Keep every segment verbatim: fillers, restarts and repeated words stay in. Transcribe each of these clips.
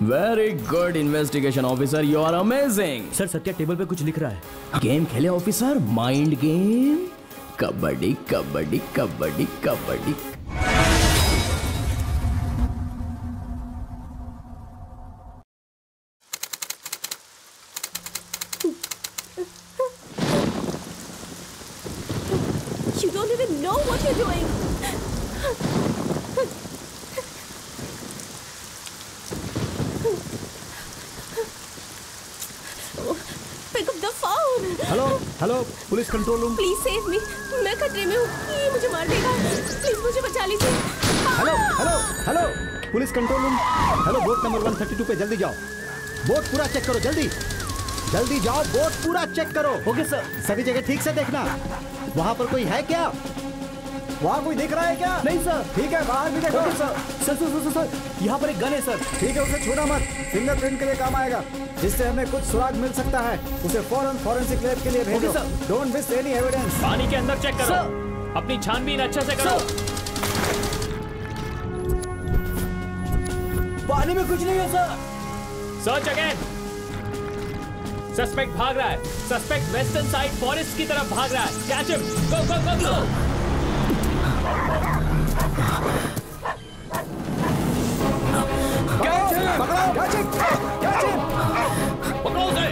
Very good investigation officer, you are amazing. Sir Satya table पे कुछ लिख रहा है। गेम खेले officer, mind game. Kabaddi kabaddi kabaddi kabaddi. You don't even know what you're doing. Pick up the phone. Hello hello police control room. Please save me. मैं खतरे में हूँ, ये मुझे मार देगा। Please मुझे बचा लीजिए। Hello hello hello police control room. Hello boat number one thirty two पे जल्दी जाओ। बोट पूरा चेक करो, जल्दी जल्दी जाओ, बोट पूरा चेक करो। Okay sir. सभी जगह ठीक से देखना। वहाँ पर कोई है क्या? वहाँ कोई दिख रहा है क्या? नहीं सर। ठीक है, बाहर भी देखो। Okay sir. Sir sir sir sir यहाँ पर एक गन है सर। ठीक है, उसे छूना मत, फिंगरप्रिंट के लिए काम आएगा, जिससे हमें कुछ सुराग मिल सकता है। उसे फौरन फॉरेंसिक लैब के लिए भेजो। Don't miss any evidence. पानी के अंदर चेक करो, अपनी छानबीन अच्छे से करो। पानी में कुछ नहीं है सर। Search again. सस्पेक्ट भाग रहा है। सस्पेक्ट वेस्टर्न साइड फॉरेस्ट की तरफ भाग रहा है। Catch him. Go go go go. Catch him. पकड़ो, कैच हिम, कैच हिम। पकड़ो उसे।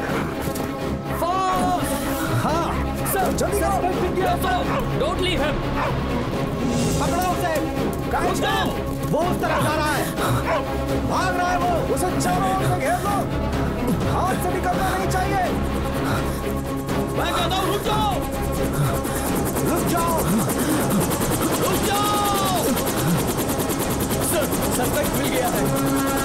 फास्ट। हाँ सर, जल्दी करो। Don't leave him. पकड़ो उसे। Catch him. वो उस तरफ जा रहा है, भाग रहा है वो। उसे चारों ओर से घेर लो, हाथ से निकलना नहीं चाहिए। मैं कहता हूँ रुक जाओ, रुक जाओ, रुक जाओ। सर, सस्पेक्ट मिल गया है।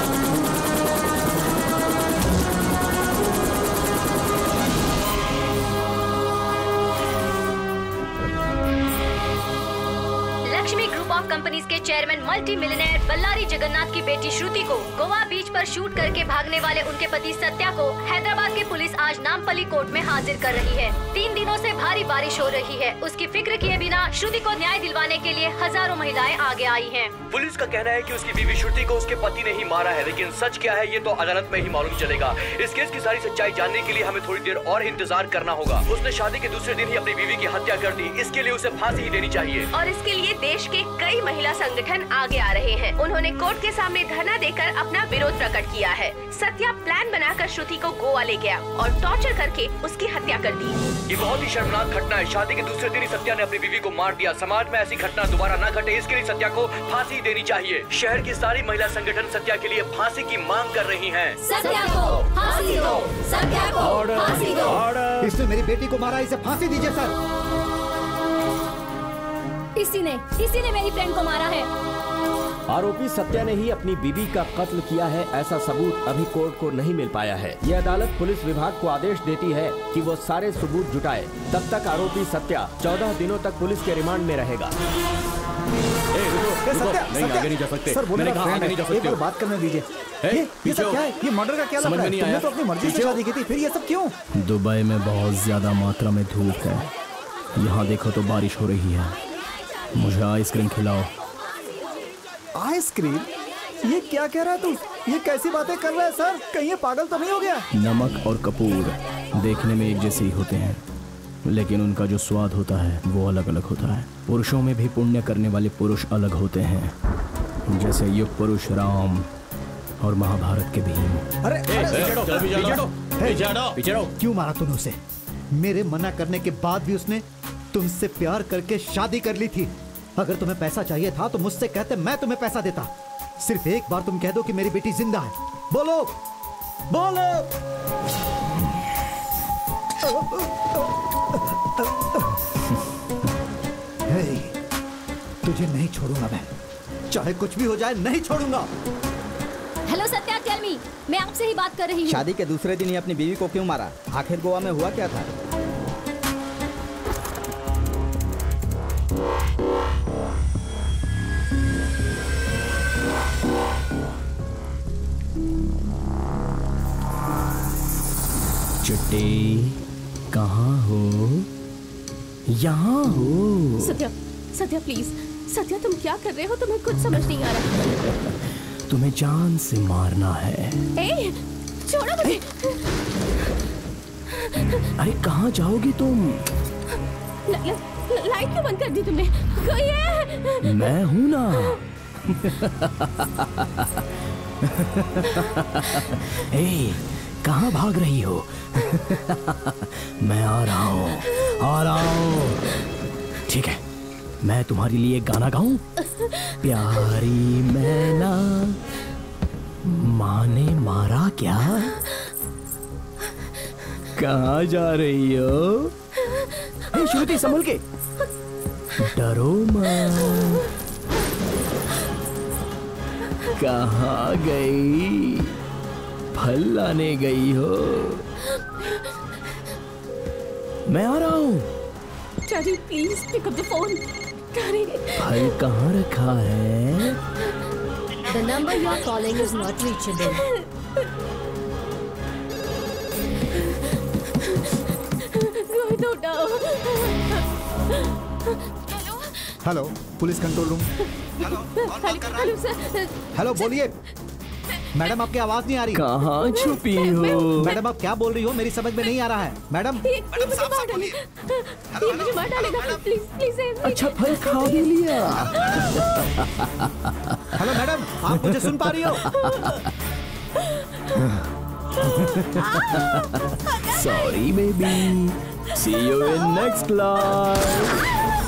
लक्ष्मी ग्रुप ऑफ कंपनीज के chairman multi millionaire Ballari Jagannath की बेटी श्रुति को गोवा बीच पर शूट करके भागने वाले उनके पति सत्या को हैदराबाद की पुलिस आज नामपल्ली कोर्ट में हाजिर कर रही है। तीन दिनों से भारी बारिश हो रही है। उसकी फिक्र किए बिना श्रुति को न्याय दिलवाने के लिए हजारों महिलाएं आगे आई हैं। पुलिस का कहना है कि उसकी बीवी श्रुति को उसके पति ने ही मारा है, लेकिन सच क्या है ये तो अदालत में ही मालूम चलेगा। इस केस की सारी सच्चाई जानने के लिए हमें थोड़ी देर और इंतजार करना होगा। उसने शादी के दूसरे दिन ही अपनी बीवी की हत्या कर दी, इसके लिए उसे फांसी ही देनी चाहिए। और इसके लिए देश के कई महिला संगठन आगे आ रहे हैं। उन्होंने कोर्ट के सामने धरना देकर अपना विरोध प्रकट किया है। सत्या प्लान बनाकर श्रुति को गोवा ले गया और टॉर्चर करके उसकी हत्या कर दी। ये बहुत ही शर्मनाक घटना है। शादी के दूसरे दिन ही सत्या ने अपनी बीवी को मार दिया। समाज में ऐसी घटना दोबारा न घटे, इसके लिए सत्या को फांसी देनी चाहिए। शहर की सारी महिला संगठन सत्या के लिए फांसी की मांग कर रही हैं। सत्या को फांसी दो, सत्या को फांसी दो। इसने मेरी बेटी को मारा, इसे फांसी दीजिए सर। इसी ने इसी ने मेरी फ्रेंड को मारा है। आरोपी सत्या ने ही अपनी बीवी का कत्ल किया है, ऐसा सबूत अभी कोर्ट को नहीं मिल पाया है। ये अदालत पुलिस विभाग को आदेश देती है कि वो सारे सबूत जुटाए। तब तक आरोपी सत्या चौदह दिनों तक पुलिस के रिमांड में रहेगा। ए, रुको, रुको, सत्या, नहीं, सत्या, आगे नहीं जा सकते। सर, बोले मैंने ना, कहा आगे नहीं जा एक सकते बार हो। बात करने दीजिए। ए, ये ये पीछे सब क्या है? ये मर्डर का क्या लग समझ रहा में है? नहीं तुमने आया। तो अपनी मर्जी से पीछे शादी की थी, फिर ये सब क्यों? दुबई में बहुत ज्यादा मात्रा में धूप है। यहाँ देखो तो बारिश हो रही है। मुझे आइसक्रीम खिलाओ। आइसक्रीम? ये क्या कह रहा है तू? ये कैसी बातें कर रहा है सर? कहीं ये पागल तो नहीं हो गया? नमक और कपूर देखने में एक जैसे ही होते हैं, लेकिन उनका जो स्वाद होता है वो अलग अलग होता है। पुरुषों में भी पुण्य करने वाले पुरुष अलग होते हैं, जैसे युग पुरुष राम और महाभारत के भीम। अरे पीछे क्यों मारा तूने उसे? मेरे मना करने के बाद भी उसने तुमसे प्यार करके शादी कर ली थी। अगर तुम्हें पैसा चाहिए था तो मुझसे कहते, मैं तुम्हें पैसा देता। सिर्फ एक बार तुम कह दो कि मेरी बेटी जिंदा है। बोलो बोलो। हे, तुझे नहीं छोड़ूंगा मैं, चाहे कुछ भी हो जाए नहीं छोड़ूंगा। हेलो सत्या, टेल मी, मैं आपसे ही बात कर रही हूँ। शादी के दूसरे दिन ही अपनी बीवी को क्यों मारा? आखिर गोवा में हुआ क्या था? चिट्टी, कहाँ हो? यहाँ हो। सत्या, सत्या प्लीज, सत्या तुम क्या कर रहे हो? तुम्हें कुछ समझ नहीं आ रहा। तुम्हें जान से मारना है। ए, छोड़ो मुझे। अरे कहाँ जाओगी तुम? ल, ल, लाइट क्यों बंद कर दी तुमने? कोई है? मैं हूं ना। ए, कहाँ भाग रही हो? मैं आ रहा हूँ, आ रहा हूँ। ठीक है, मैं तुम्हारे लिए गाना गाऊं? प्यारी मैना माँ ने मारा क्या? कहाँ जा रही हो? ए, श्रुति संभल के। डरो मत। कहाँ गई? फल लाने गई हो? मैं आ रहा हूँ। Daddy please pick up the phone. Daddy. फल कहाँ रखा है? The number you are calling is not reachable. कोई तो उठाओ। Hello, police control room. Hello, hello sir. Hello, बोलिए। मैडम, आपकी आवाज नहीं आ रही। कहाँ छुपी हो? मैडम, आप क्या बोल रही हो? मेरी समझ में नहीं आ रहा है। मैडम, ये ये मुझे मार डालेगा। ये मुझे मार डालेगा। Please please save me. अच्छा, फल खा भी लिया। हेलो मैडम, आप मुझे सुन पा रही हो? Sorry baby, see you in next life.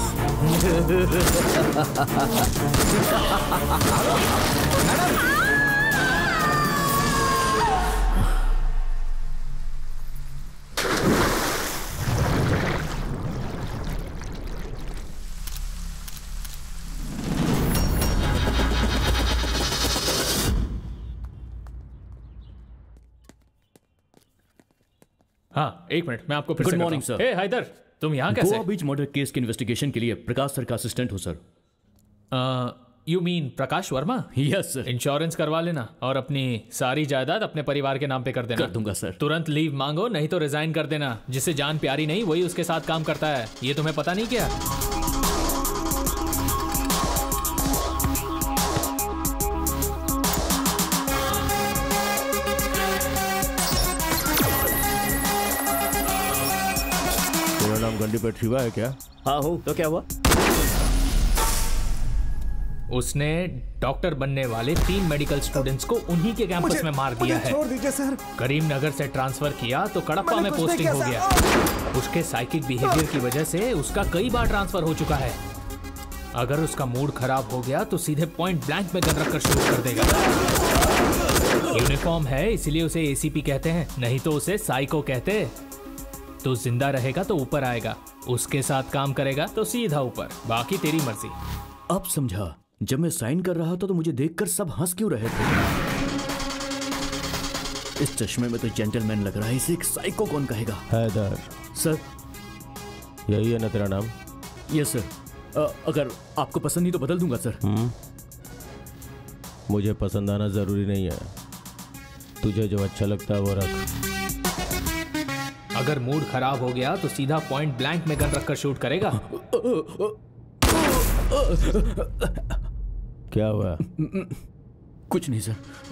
हाँ, एक मिनट, मैं आपको फिर Good से morning, करता हूं। sir. ए हैदर, तुम यहाँ कैसे? गोवा बीच मर्डर केस की इन्वेस्टिगेशन के लिए प्रकाश सर का असिस्टेंट हूँ sir. You mean Prakash Verma? Yes sir. Insurance करवा लेना और अपनी सारी जायदाद अपने परिवार के नाम पे कर देना। कर दूंगा सर। तुरंत लीव मांगो, नहीं तो रिजाइन कर देना। जिससे जान प्यारी नहीं, वही उसके साथ काम करता है। ये तुम्हें पता नहीं क्या? तेरा नाम गंडीपेट शिवा है क्या? हाँ हूँ, तो क्या हुआ? उसने डॉक्टर बनने वाले तीन मेडिकल स्टूडेंट्स को उन्हीं के कैंपस में मार दिया है। छोड़ दीजिए सर। करीमनगर से ट्रांसफर किया तो कडप्पा में पोस्टिंग हो गया। उसके साइकिक बिहेवियर की वजह से उसका कई बार ट्रांसफर हो चुका है। अगर उसका मूड खराब हो गया तो सीधे पॉइंट ब्लैंक में गन रखकर शूट कर देगा। यूनिफॉर्म है इसलिए उसे एसीपी कहते हैं, नहीं तो उसे साइको कहते। तो जिंदा रहेगा तो ऊपर आएगा, उसके साथ काम करेगा तो सीधा ऊपर। बाकी तेरी मर्जी। अब समझा, जब मैं साइन कर रहा था तो मुझे देखकर सब हंस क्यों रहे थे। इस चश्मे में तो जेंटलमैन लग रहा है, इसे एक साइको कौन कहेगा? हैदर सर। यही है ना तेरा नाम? Yes sir. अ, अगर आपको पसंद नहीं तो बदल दूंगा सर। हम्म मुझे पसंद आना जरूरी नहीं है, तुझे जो अच्छा लगता है वो रख। अगर मूड खराब हो गया तो सीधा पॉइंट ब्लैंक में गन रखकर शूट करेगा। क्या हुआ? कुछ नहीं सर।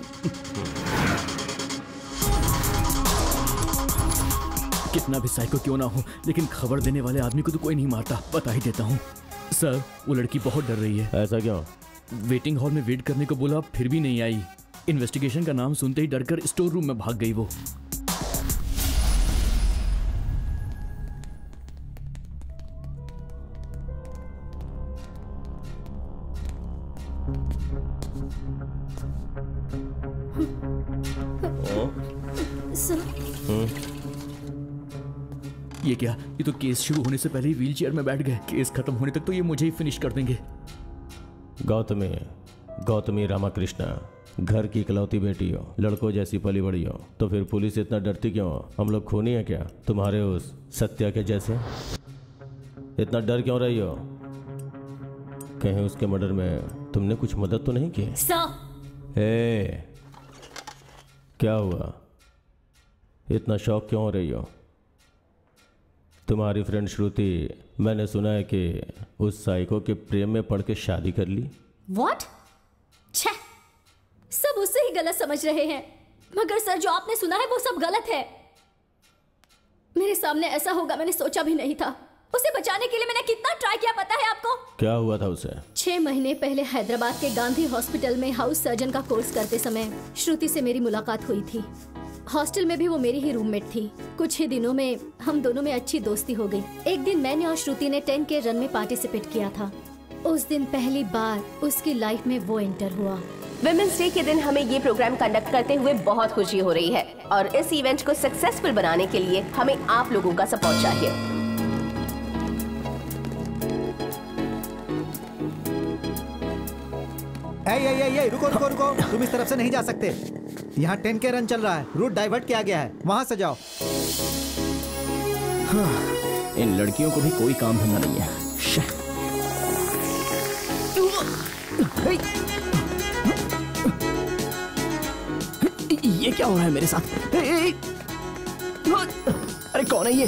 कितना भी साइको क्यों ना हो, लेकिन खबर देने वाले आदमी को तो कोई नहीं मारता। बता ही देता हूँ सर, वो लड़की बहुत डर रही है। ऐसा क्यों? वेटिंग हॉल में वेट करने को बोला, फिर भी नहीं आई। इन्वेस्टिगेशन का नाम सुनते ही डरकर स्टोर रूम में भाग गई वो। ये क्या? ये तो केस शुरू होने से पहले ही व्हीलचेयर में बैठ गए। केस खत्म होने तक तो ये मुझे ही फिनिश कर देंगे। गौतमी गौतमी रामाकृष्णा, घर की इकलौती बेटी हो, लड़कों जैसी पली बड़ी हो, तो फिर पुलिस इतना डरती क्यों हो? हम लोग खूनी है क्या तुम्हारे उस सत्या के जैसे? इतना डर क्यों रही हो? कहीं उसके मर्डर में तुमने कुछ मदद तो नहीं की? सर। ए, क्या हुआ? इतना शौक क्यों हो रही हो? तुम्हारी फ्रेंड श्रुति, मैंने सुना है कि उस साइको के प्रेम में पड़ के शादी कर ली। व्हाट? छे, गलत समझ रहे हैं, मगर सर जो आपने सुना है वो सब गलत है। मेरे सामने ऐसा होगा मैंने सोचा भी नहीं था। उसे बचाने के लिए मैंने कितना ट्राई किया पता है आपको? क्या हुआ था उसे? छह महीने पहले हैदराबाद के गांधी हॉस्पिटल में हाउस सर्जन का कोर्स करते समय श्रुति से मेरी मुलाकात हुई थी। हॉस्टल में भी वो मेरी ही रूममेट थी। कुछ ही दिनों में हम दोनों में अच्छी दोस्ती हो गई। एक दिन मैंने और श्रुति ने टेन के रन में पार्टिसिपेट किया था। उस दिन पहली बार उसकी लाइफ में वो एंटर हुआ। विमेंस डे के दिन हमें ये प्रोग्राम कंडक्ट करते हुए बहुत खुशी हो रही है और इस इवेंट को सक्सेसफुल बनाने के लिए हमें आप लोगों का सपोर्ट चाहिए। ए, ए, ए, ए, रुको रुको रुको, तुम इस तरफ से नहीं जा सकते। यहाँ टेन के रन चल रहा है, रूट डाइवर्ट किया गया है, वहाँ से जाओ। हाँ, इन लड़कियों को भी कोई काम धंधा नहीं है। ये क्या हो रहा है मेरे साथ? ए, ए, अरे कौन है ये?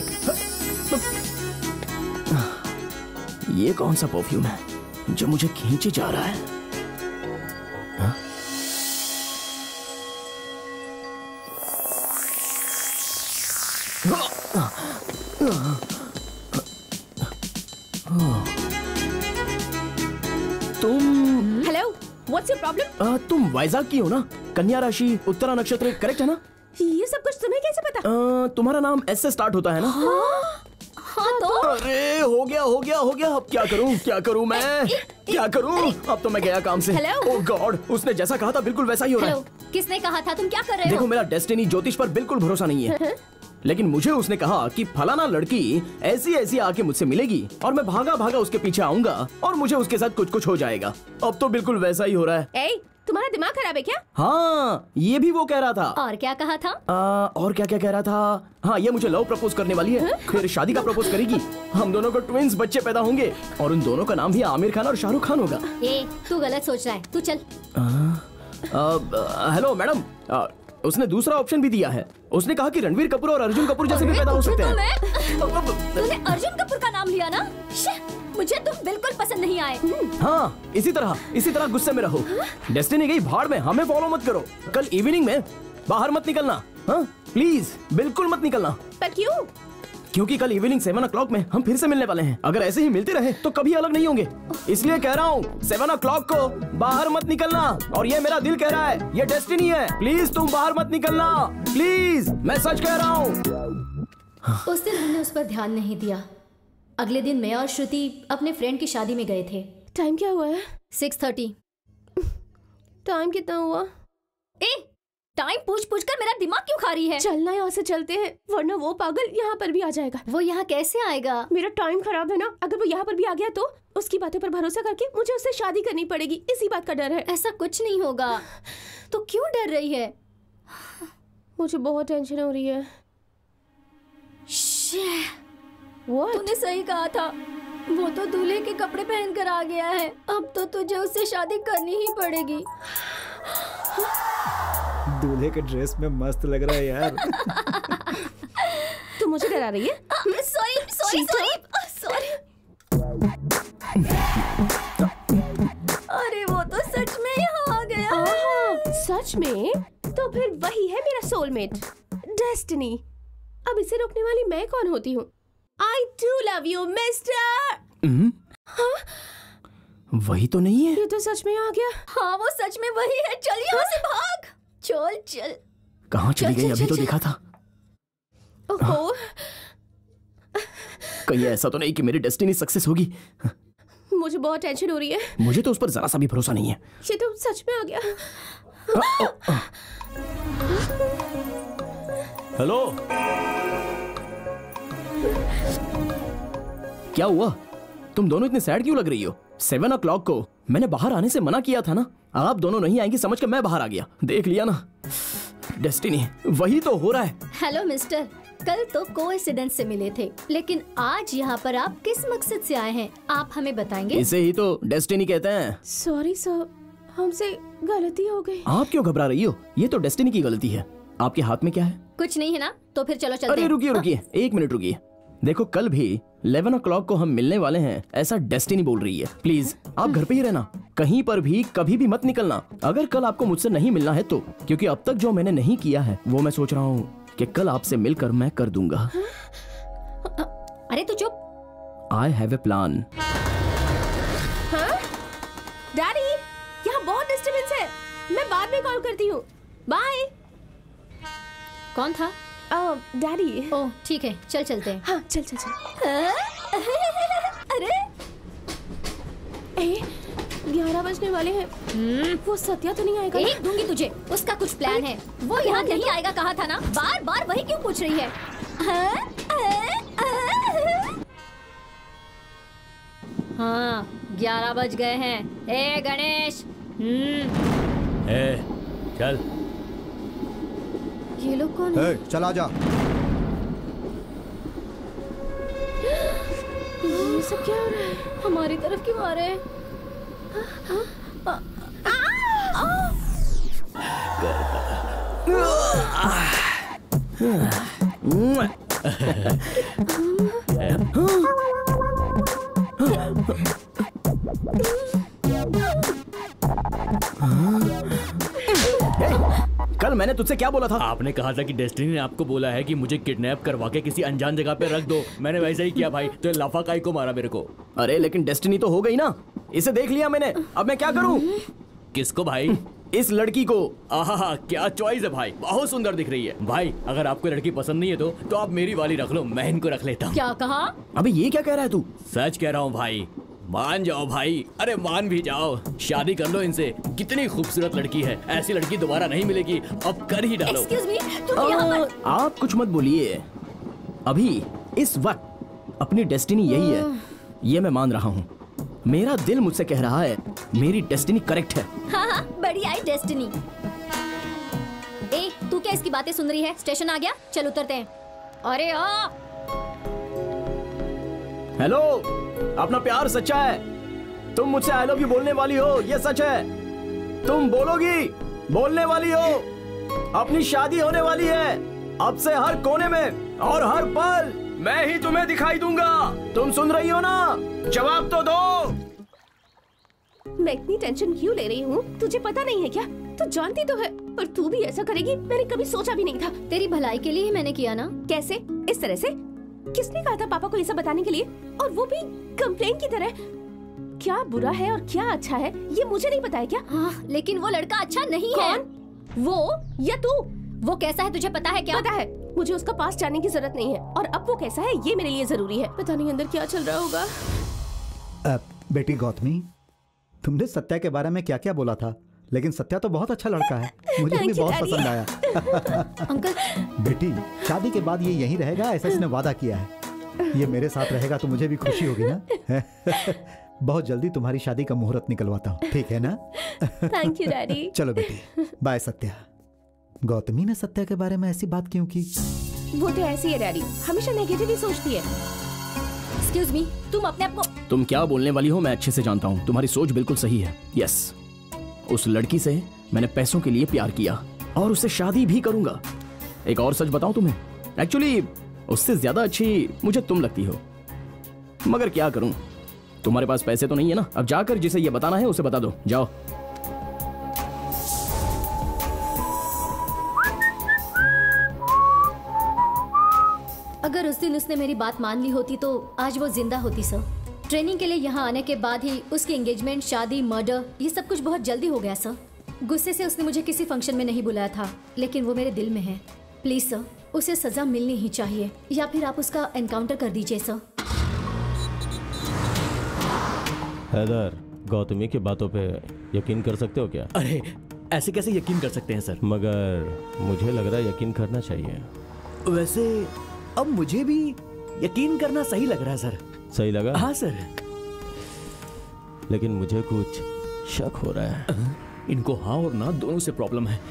ये कौन सा परफ्यूम है जो मुझे खींचे जा रहा है? हाँ? तुम हेलो, व्हाट्स योर प्रॉब्लम? तुम वाइजाग की हो ना? कन्या राशि, उत्तरा नक्षत्र, करेक्ट है ना? ये सब कुछ तुम्हें कैसे पता? आ, तुम्हारा नाम एस से स्टार्ट होता है ना? हाँ, हाँ तो? अरे हो गया हो गया हो गया। अब क्या करूं क्या करूं मैं क्या करूं? अब तो मैं गया काम से। ओह गॉड, उसने जैसा कहा था बिल्कुल वैसा ही हो रहा है। किसने कहा था? तुम क्या कर रहे हो? देखो मेरा डेस्टिनी ज्योतिष पर बिल्कुल भरोसा नहीं है, लेकिन मुझे उसने कहा कि फलाना लड़की ऐसी ऐसी आके मुझसे मिलेगी और मैं भागा भागा उसके पीछे आऊंगा और मुझे उसके साथ कुछ कुछ हो जाएगा। अब तो बिल्कुल वैसा ही हो रहा है। ए, तुम्हारा दिमाग खराब है क्या? हाँ, ये भी वो कह रहा था। और क्या कहा था? आ, और क्या क्या कह रहा था? हाँ, ये मुझे लव प्रपोज करने वाली है, फिर शादी का प्रपोज करेगी, हम दोनों को ट्विंस बच्चे पैदा होंगे और उन दोनों का नाम भी आमिर खान और शाहरुख खान होगा। ए, तू गलत सोच रहा है, तू चल। हेलो मैडम, उसने दूसरा ऑप्शन भी दिया है। उसने कहा कि रणवीर कपूर और अर्जुन कपूर जैसे भी पैदा हो सकते हैं। तूने अर्जुन कपूर का नाम लिया ना? मुझे तुम बिल्कुल पसंद नहीं आए। हाँ, इसी तरह इसी तरह गुस्से में रहो। डेस्टिनी गई भाड़ में, हमें फॉलो मत करो। कल इवनिंग में बाहर मत निकलना, हाँ प्लीज, बिल्कुल मत निकलना। पर क्यों? क्योंकि कल इवनिंग सेवन ओ क्लॉक में हम फिर से मिलने वाले हैं। अगर ऐसे ही मिलते रहे तो कभी अलग नहीं होंगे, इसलिए कह रहा हूँ सेवन ओ क्लॉक को बाहर मत निकलना। और ये मेरा दिल कह रहा है, ये डेस्टिनी है, प्लीज तुम बाहर मत निकलना, प्लीज, मैं सच कह रहा हूँ। उस दिन हमने उस पर ध्यान नहीं दिया। अगले दिन मैं और श्रुति अपने फ्रेंड की शादी में गए थे। टाइम क्या हुआ है? Six thirty. टाइम कितना हुआ? ए, टाइम पूछ पूछ कर मेरा दिमाग क्यों खा रही है? चलना यहाँ से चलते हैं, वरना वो पागल यहाँ पर भी आ जाएगा। वो यहाँ कैसे आएगा? मेरा टाइम खराब है ना, अगर वो यहाँ पर भी आ गया तो उसकी बातों पर भरोसा करके मुझे उससे शादी करनी पड़ेगी, इसी बात का डर है। ऐसा कुछ नहीं होगा, तो क्यों डर रही है? मुझे बहुत टेंशन हो रही है। What? तूने सही कहा था, वो तो दूल्हे के कपड़े पहन कर आ गया है। अब तो तुझे उससे शादी करनी ही पड़ेगी। दूल्हे के ड्रेस में मस्त लग रहा है यार। तू मुझे डरा रही है? Sorry sorry sorry sorry. अरे वो तो सच में यहाँ आ गया। सच में? तो फिर वही है मेरा सोलमेट, डेस्टिनी। अब इसे रोकने वाली मैं कौन होती हूँ? I do love you, mister. हाँ? वही तो नहीं है। ये तो सच में आ गया। हाँ, वो सच में वही है। चल यहाँ से भाग। चल चल। कहाँ चली गई? अभी तो देखा था। ओहो। कहीं ऐसा तो नहीं कि मेरी डेस्टिनी सक्सेस होगी? मुझे बहुत टेंशन हो रही है। मुझे तो उस पर जरा सा भी भरोसा नहीं है। ये तो सच में आ गया। हेलो, क्या हुआ? तुम दोनों इतने सैड क्यों लग रही हो? सेवन ओ क्लॉक को मैंने बाहर आने से मना किया था ना। आप दोनों नहीं आएंगी समझ कर मैं बाहर आ गया। देख लिया ना, डेस्टिनी वही तो हो रहा है। हेलो मिस्टर, कल तो कोइंसिडेंस से मिले थे, लेकिन आज यहाँ पर आप किस मकसद से आए हैं, आप हमें बताएंगे? इसे ही तो डेस्टिनी कहते हैं। सॉरी सर, हमसे गलती हो गई। आप क्यों घबरा रही हो? ये तो डेस्टिनी की गलती है। आपके हाथ में क्या है? कुछ नहीं है ना, तो फिर चलो चलते हैं। अरे रुकिए रुकिए, एक मिनट रुकिए। देखो कल भी इलेवन ओ क्लॉक को हम मिलने वाले हैं, ऐसा डेस्टिनी बोल रही है। प्लीज आप घर पे ही रहना, कहीं पर भी कभी भी मत निकलना। अगर कल आपको मुझसे नहीं मिलना है तो, क्योंकि अब तक जो मैंने नहीं किया है वो मैं सोच रहा हूँ कि कल आपसे मिलकर मैं कर दूंगा। अरे तू चुप। I have a plan. हाँ? डैडी, यहाँ बहुत डिस्टर्बेंस है, मैं बाद में कॉल करती हूँ, बाय। कौन था? डैडी। ओह ठीक है, चल चलते हैं। हाँ चल चल चल। अरे ग्यारह बजने वाले हैं, वो सत्या तो नहीं आएगा? एक दूंगी तुझे, उसका कुछ प्लान है। वो यहाँ नहीं आएगा कहा था ना, बार बार वही क्यों पूछ रही है? हाँ ग्यारह बज गए हैं। ए गणेश। हम्म ए चल। ये लोग कौन है? चला जा। ये सब क्या हो रहा है? हमारी तरफ क्यों आ रहे हैं? कल मैंने तुझसे क्या बोला था? आपने कहा था कि डेस्टिनी ने आपको बोला है कि मुझे किडनैप करवा के किसी अनजान जगह पे रख दो। मैंने वैसा ही किया भाई, तो लाफाकाई को मारा मेरे को। अरे लेकिन डेस्टिनी तो हो गई ना, इसे देख लिया मैंने, अब मैं क्या करूं? किसको भाई? इस लड़की को। आहा क्या चॉइस है भाई, बहुत सुंदर दिख रही है। भाई अगर आपको लड़की पसंद नहीं है तो तो आप मेरी वाली रख लो, मैं इनको रख लेता हूँ। क्या कहा? अबे ये क्या कह रहा है तू? सच कह रहा हूँ भाई, मान जाओ भाई, अरे मान भी जाओ, शादी कर लो इनसे। कितनी खूबसूरत लड़की है, ऐसी लड़की दोबारा नहीं मिलेगी, अब कर ही डालो। Excuse me, तुम यहाँ पर... आप कुछ मत बोलिए, अभी इस वक्त अपनी डेस्टिनी यही है, ये मैं मान रहा हूँ। मेरा दिल मुझसे कह रहा है मेरी डेस्टिनी करेक्ट है। हाँ हाँ बढ़िया है डेस्टिनी। ए तू क्या इसकी बातें सुन रही है? स्टेशन आ गया, चल उतरते हैं। अरे आ हेलो, अपना प्यार सच्चा है, तुम मुझसे आई लव यू बोलने वाली हो, ये सच है। तुम बोलोगी, बोलने वाली हो, अपनी शादी होने वाली है। अब से हर कोने में और हर पल मैं ही तुम्हें दिखाई दूंगा। तुम सुन रही हो ना? जवाब तो दो। मैं इतनी टेंशन क्यों ले रही हूँ? तुझे पता नहीं है क्या? तू जानती तो है, पर तू भी ऐसा करेगी मैंने कभी सोचा भी नहीं था। तेरी भलाई के लिए ही मैंने किया ना। कैसे? इस तरह से? किसने कहा था पापा को ये सब बताने के लिए, और वो भी कंप्लेन की तरह? क्या बुरा है और क्या अच्छा है ये मुझे नहीं पता है क्या? हाँ, लेकिन वो लड़का अच्छा नहीं है। कौन? वो या तू? वो कैसा है तुझे पता है क्या? पता है, मुझे उसका पास जानने की जरूरत नहीं है, और अब वो कैसा है ये मेरे लिए जरूरी है। पता नहीं अंदर क्या चल रहा होगा। अब बेटी गौतमी, तुमने सत्या के बारे में क्या क्या बोला था, लेकिन सत्या तो बहुत अच्छा लड़का है, मुझे भी बहुत पसंद आया। अंकल बेटी शादी के बाद ये यहीं रहेगा, ऐसा इसने वादा किया है। ये मेरे साथ रहेगा तो मुझे भी खुशी होगी ना। बहुत जल्दी तुम्हारी शादी का मुहूर्त निकलवाता हूँ, ठीक है ना? Thank you daddy. चलो बेटी, बाय सत्या। गौतमी ने सत्या के बारे में ऐसी बात क्यों की? वो तो ऐसी है डैडी, हमेशा नेगेटिव ही सोचती है। एक्सक्यूज मी, तुम अपने आप को... तुम क्या बोलने वाली हो मैं अच्छे से जानता हूँ, तुम्हारी सोच बिल्कुल सही है। यस, उस लड़की से मैंने पैसों के लिए प्यार किया और उससे शादी भी करूंगा। एक और सच बताऊं तुम्हें, एक्चुअली उससे ज्यादा अच्छी मुझे तुम लगती हो, मगर क्या करूं, तुम्हारे पास पैसे तो नहीं है ना। अब जाकर जिसे ये बताना है उसे बता दो, जाओ। अगर उस दिन उसने मेरी बात मान ली होती तो आज वो जिंदा होती सर। ट्रेनिंग के लिए यहाँ आने के बाद ही उसकी एंगेजमेंट, शादी, मर्डर, ये सब कुछ बहुत जल्दी हो गया सर। गुस्से से उसने मुझे किसी फंक्शन में नहीं बुलाया था, लेकिन वो मेरे दिल में है। प्लीज सर, उसे सजा मिलनी ही चाहिए, या फिर आप उसका एनकाउंटर कर दीजिए सर। हैदर, गौतमी की बातों पे यकीन कर सकते हो क्या? अरे ऐसे कैसे यकीन कर सकते हैं सर? मगर मुझे लग रहा है यकीन करना चाहिए। वैसे अब मुझे भी यकीन करना सही लग रहा है सर। सही लगा? हाँ सर। लेकिन मुझे कुछ शक हो रहा है। इनको हाँ और ना दोनों से प्रॉब्लम है।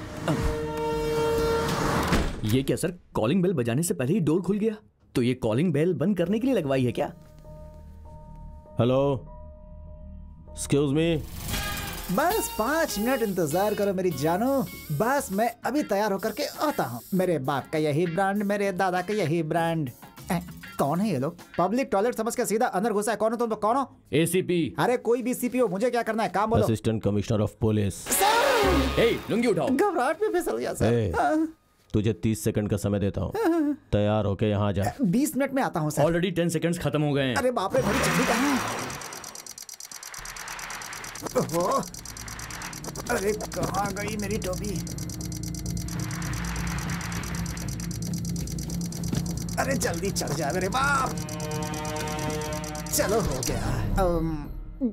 ये क्या सर, कॉलिंग बेल बजाने से पहले ही डोर खुल गया? तो ये कॉलिंग बेल बंद करने के लिए लगवाई है क्या? Hello, excuse me. बस पाँच मिनट इंतजार करो मेरी जानो, बस मैं अभी तैयार होकर के आता हूँ। मेरे बाप का यही ब्रांड, मेरे दादा का यही ब्रांड। कौन है ये लोग? पब्लिक टॉयलेट समझ के सीधा अंदर घुसा है। कौन हो तुम लोग? कौन हो? एसीपी। अरे कोई भी सीपी हो, मुझे क्या करना है? काम बोलो। Assistant commissioner of police. ए, लुंगी उठाओ। घबराहट में फिसल गया सर। तुझे तीस सेकंड का समय देता हूँ, तैयार होके यहाँ जा। बीस मिनट में आता हूँ सर। ऑलरेडी टेन सेकंड्स खत्म हो गए हैं। अरे बाप रे, मेरी चड्डी कहाँ है? ओहो, अरे कहाँ गई मेरी टोपी? अरे जल्दी चढ़ जा मेरे बाप। चलो हो गया। अम,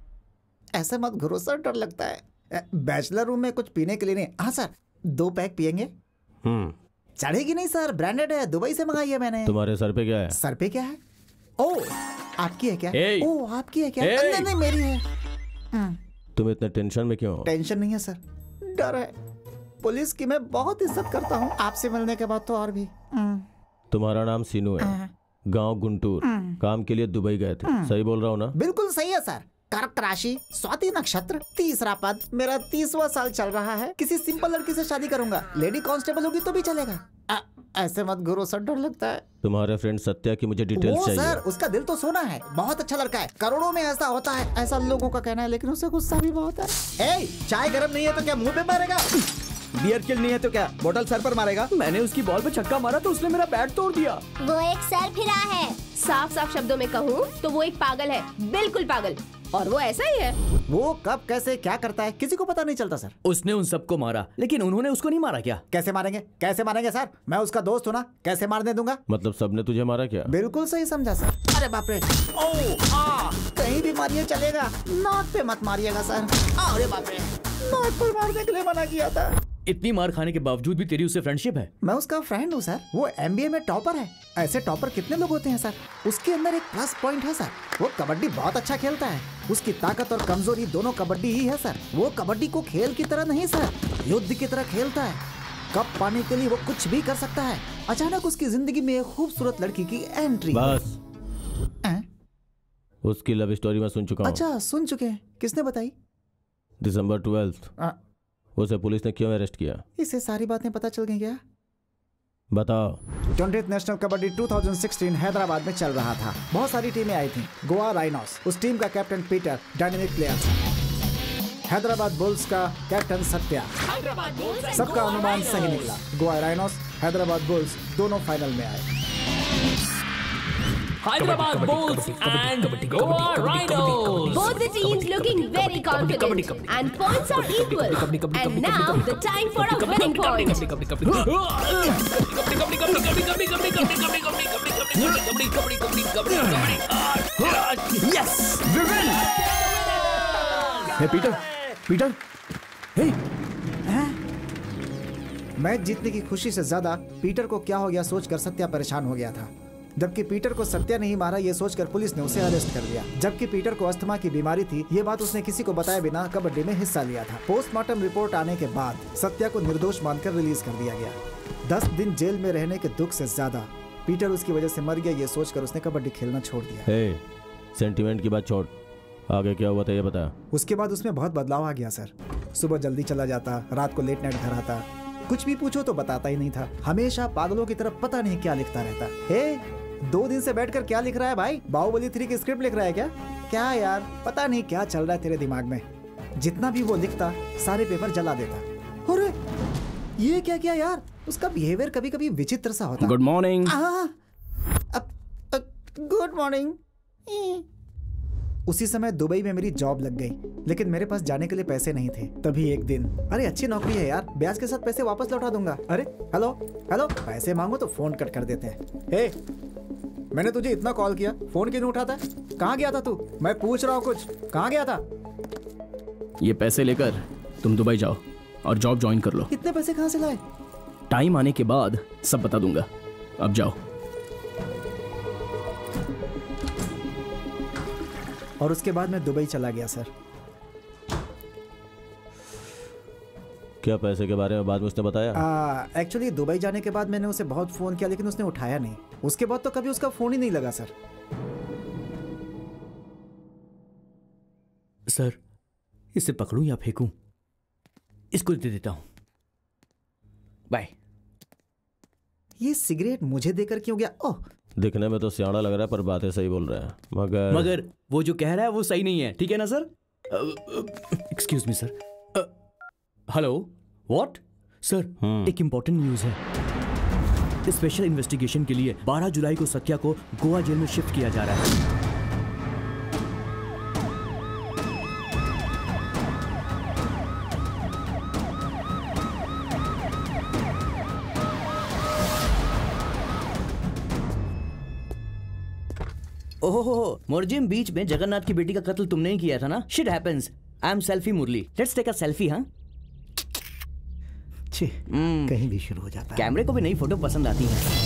ऐसा मत घुरो सर, डर लगता है। बैचलर रूम में कुछ पीने के लिए नहीं। हाँ सर, दो पैक पियेंगे? हम्म चढ़ेगी नहीं सर, ब्रांडेड है, दुबई से मंगाई है मैंने। तुम्हारे सर पे क्या है? सर पे क्या है? ओ, आपकी है क्या? hey! ओ, आपकी है क्या? hey! नहीं नहीं, मेरी है। तुम इतने टेंशन में क्यों हो? टेंशन नहीं है सर, डर है। पुलिस की मैं बहुत इज्जत करता हूँ, आपसे मिलने के बाद तो और भी। तुम्हारा नाम सीनू है, गांव गुंटूर, काम के लिए दुबई गए थे, सही बोल रहा हूँ ना? बिल्कुल सही है सर। कर्क राशि, स्वाति नक्षत्र, तीसरा पद, मेरा तीसवा साल चल रहा है। किसी सिंपल लड़की से शादी करूंगा, लेडी कांस्टेबल होगी तो भी चलेगा। आ, ऐसे मत घुरो सर, डर लगता है। तुम्हारे फ्रेंड सत्या की मुझे डिटेल्स चाहिए। सर, उसका दिल तो सोना है, बहुत अच्छा लड़का है, करोड़ों में ऐसा होता है, ऐसा लोगों का कहना है, लेकिन उसे गुस्सा भी बहुत है। ए, चाय गर्म नहीं है तो क्या मुंह पे मारेगा? बियर चिल नहीं है तो क्या बोतल सर पर मारेगा? मैंने उसकी बॉल पे छक्का मारा तो उसने मेरा बैट तोड़ दिया। वो एक सर फिरा है। साफ साफ शब्दों में कहूँ तो वो एक पागल है, बिल्कुल पागल। और वो ऐसा ही है। वो कब कैसे क्या करता है किसी को पता नहीं चलता सर। उसने उन सबको मारा, लेकिन उन्होंने उसको नहीं मारा क्या? कैसे मारेंगे? कैसे मारेंगे सर? मैं उसका दोस्त हूँ ना, कैसे मारने दूंगा? मतलब सबने तुझे मारा क्या? बिल्कुल सही समझा सर। अरे बाप रे, ओ, आ, कहीं भी मारिए चलेगा, नाक पे मत मारिएगा सर। अरे बाप रे, नाक पर मारने के लिए मना किया था। इतनी मार खाने के बावजूद भी तेरी उससे फ्रेंडशिप है? मैं उसका फ्रेंड हूँ सर, वो एमबीए में टॉपर है। ऐसे टॉपर कितने लोग होते हैं सर। उसके अंदर एक प्लस पॉइंट है सर, वो कबड्डी बहुत अच्छा खेलता है। उसकी ताकत और कमजोरी दोनों कबड्डी ही है सर। वो कबड्डी को खेल की तरह नहीं सर, युद्ध की तरह खेलता है। कप पाने के लिए वो कुछ भी कर सकता है। अचानक उसकी जिंदगी में एक खूबसूरत लड़की की एंट्री। बस आ? उसकी लव स्टोरी मैं सुन चुका हूँ। अच्छा, सुन चुके हैं? किसने बताई? दिसंबर ट्वेल्थ उसे पुलिस ने क्यों अरेस्ट किया? इसे सारी बातें पता चल गई क्या? बताओ। ट्वेंटिएथ नेशनल कबड्डी दो हज़ार सोलह हैदराबाद में चल रहा था। बहुत सारी टीमें आई थी। गोवा राइनोस, उस टीम का कैप्टन पीटर डायनेमिक प्लेयर था। हैदराबाद बुल्स का कैप्टन सत्या। सबका अनुमान सही निकला। गोवा राइनोस, हैदराबाद बुल्स दोनों फाइनल में आए। Hyderabad Bulls and Goa Rhinos. Both the teams looking very confident and points are equal. And now the time for a winning point. Yes, we win. Hey Peter, Peter, hey. Match जीतने की खुशी से ज्यादा Peter को क्या हो गया सोचकर सत्या परेशान हो गया था। जबकि पीटर को सत्या नहीं मारा ये सोचकर पुलिस ने उसे अरेस्ट कर लिया। जबकि पीटर को अस्थमा की बीमारी थी, ये बात उसने किसी को बताए बिना कबड्डी में हिस्सा लिया था। पोस्टमार्टम रिपोर्ट आने के बाद सत्या को निर्दोष मानकर रिलीज कर दिया गया। दस दिन जेल में रहने के दुख से ज्यादा पीटर उसकी वजह से मर गया ये सोचकर उसने कबड्डी खेलना छोड़ दिया। hey, सेंटिमेंट की बात छोड़, आगे क्या हुआ था ये बता। उसके बाद उसमें बहुत बदलाव आ गया सर। सुबह जल्दी चला जाता, रात को लेट नाइट घर आता, कुछ भी पूछो तो बताता ही नहीं था। हमेशा पागलों की तरफ पता नहीं क्या लिखता रहता। हे, दो दिन से बैठकर क्या लिख रहा है भाई? बाहुबली थ्री की स्क्रिप्ट लिख रहा है क्या? क्या यार, पता नहीं क्या चल रहा है तेरे दिमाग में। जितना भी वो लिखता सारे पेपर जला देता। अरे ये क्या किया यार? उसका बिहेवियर कभी कभी विचित्र सा होता। Good morning. Good morning. उसी समय दुबई में मेरी जॉब लग गई, लेकिन मेरे पास जाने के लिए पैसे नहीं थे। तभी एक दिन, अरे अच्छी नौकरी है यार, ब्याज के साथ पैसे वापस लौटा दूंगा। अरे हेलो हेलो, पैसे मांगो तो फोन कट कर देते हैं। हे, मैंने तुझे इतना कॉल किया, फोन क्यों नहीं उठाता? कहाँ गया था तू? मैं पूछ रहा हूँ कुछ, कहाँ गया था? ये पैसे लेकर तुम दुबई जाओ और जॉब ज्वाइन कर लो। इतने पैसे कहाँ से लाए? टाइम आने के बाद सब बता दूंगा, अब जाओ। और उसके बाद मैं दुबई चला गया सर। क्या पैसे के बारे में बाद में उसने बताया? एक्चुअली दुबई जाने के बाद मैंने उसे बहुत फोन किया, लेकिन उसने उठाया नहीं। उसके बाद तो कभी उसका फोन ही नहीं लगा सर। सर, इसे पकड़ूं या फेंकूं? इसको दे देता हूं। बाय। ये सिगरेट मुझे देकर क्यों गया? ओह, दिखने में तो सियाना लग रहा है पर बातें सही बोल रहा है। मगर मगर वो जो कह रहा है वो सही नहीं है, ठीक है ना sir? Excuse me sir. Hello, what? Sir एक इंपॉर्टेंट न्यूज है। स्पेशल इन्वेस्टिगेशन के लिए बारह जुलाई को सत्या को गोवा जेल में शिफ्ट किया जा रहा है। ओहो, मोरजिम बीच में जगन्नाथ की बेटी का कत्ल तुमने ही किया था ना? Shit happens. I am selfie Murali. Let's take a selfie. हाँ, कहीं भी शुरू हो जाता है। कैमरे को भी नई फोटो पसंद आती है।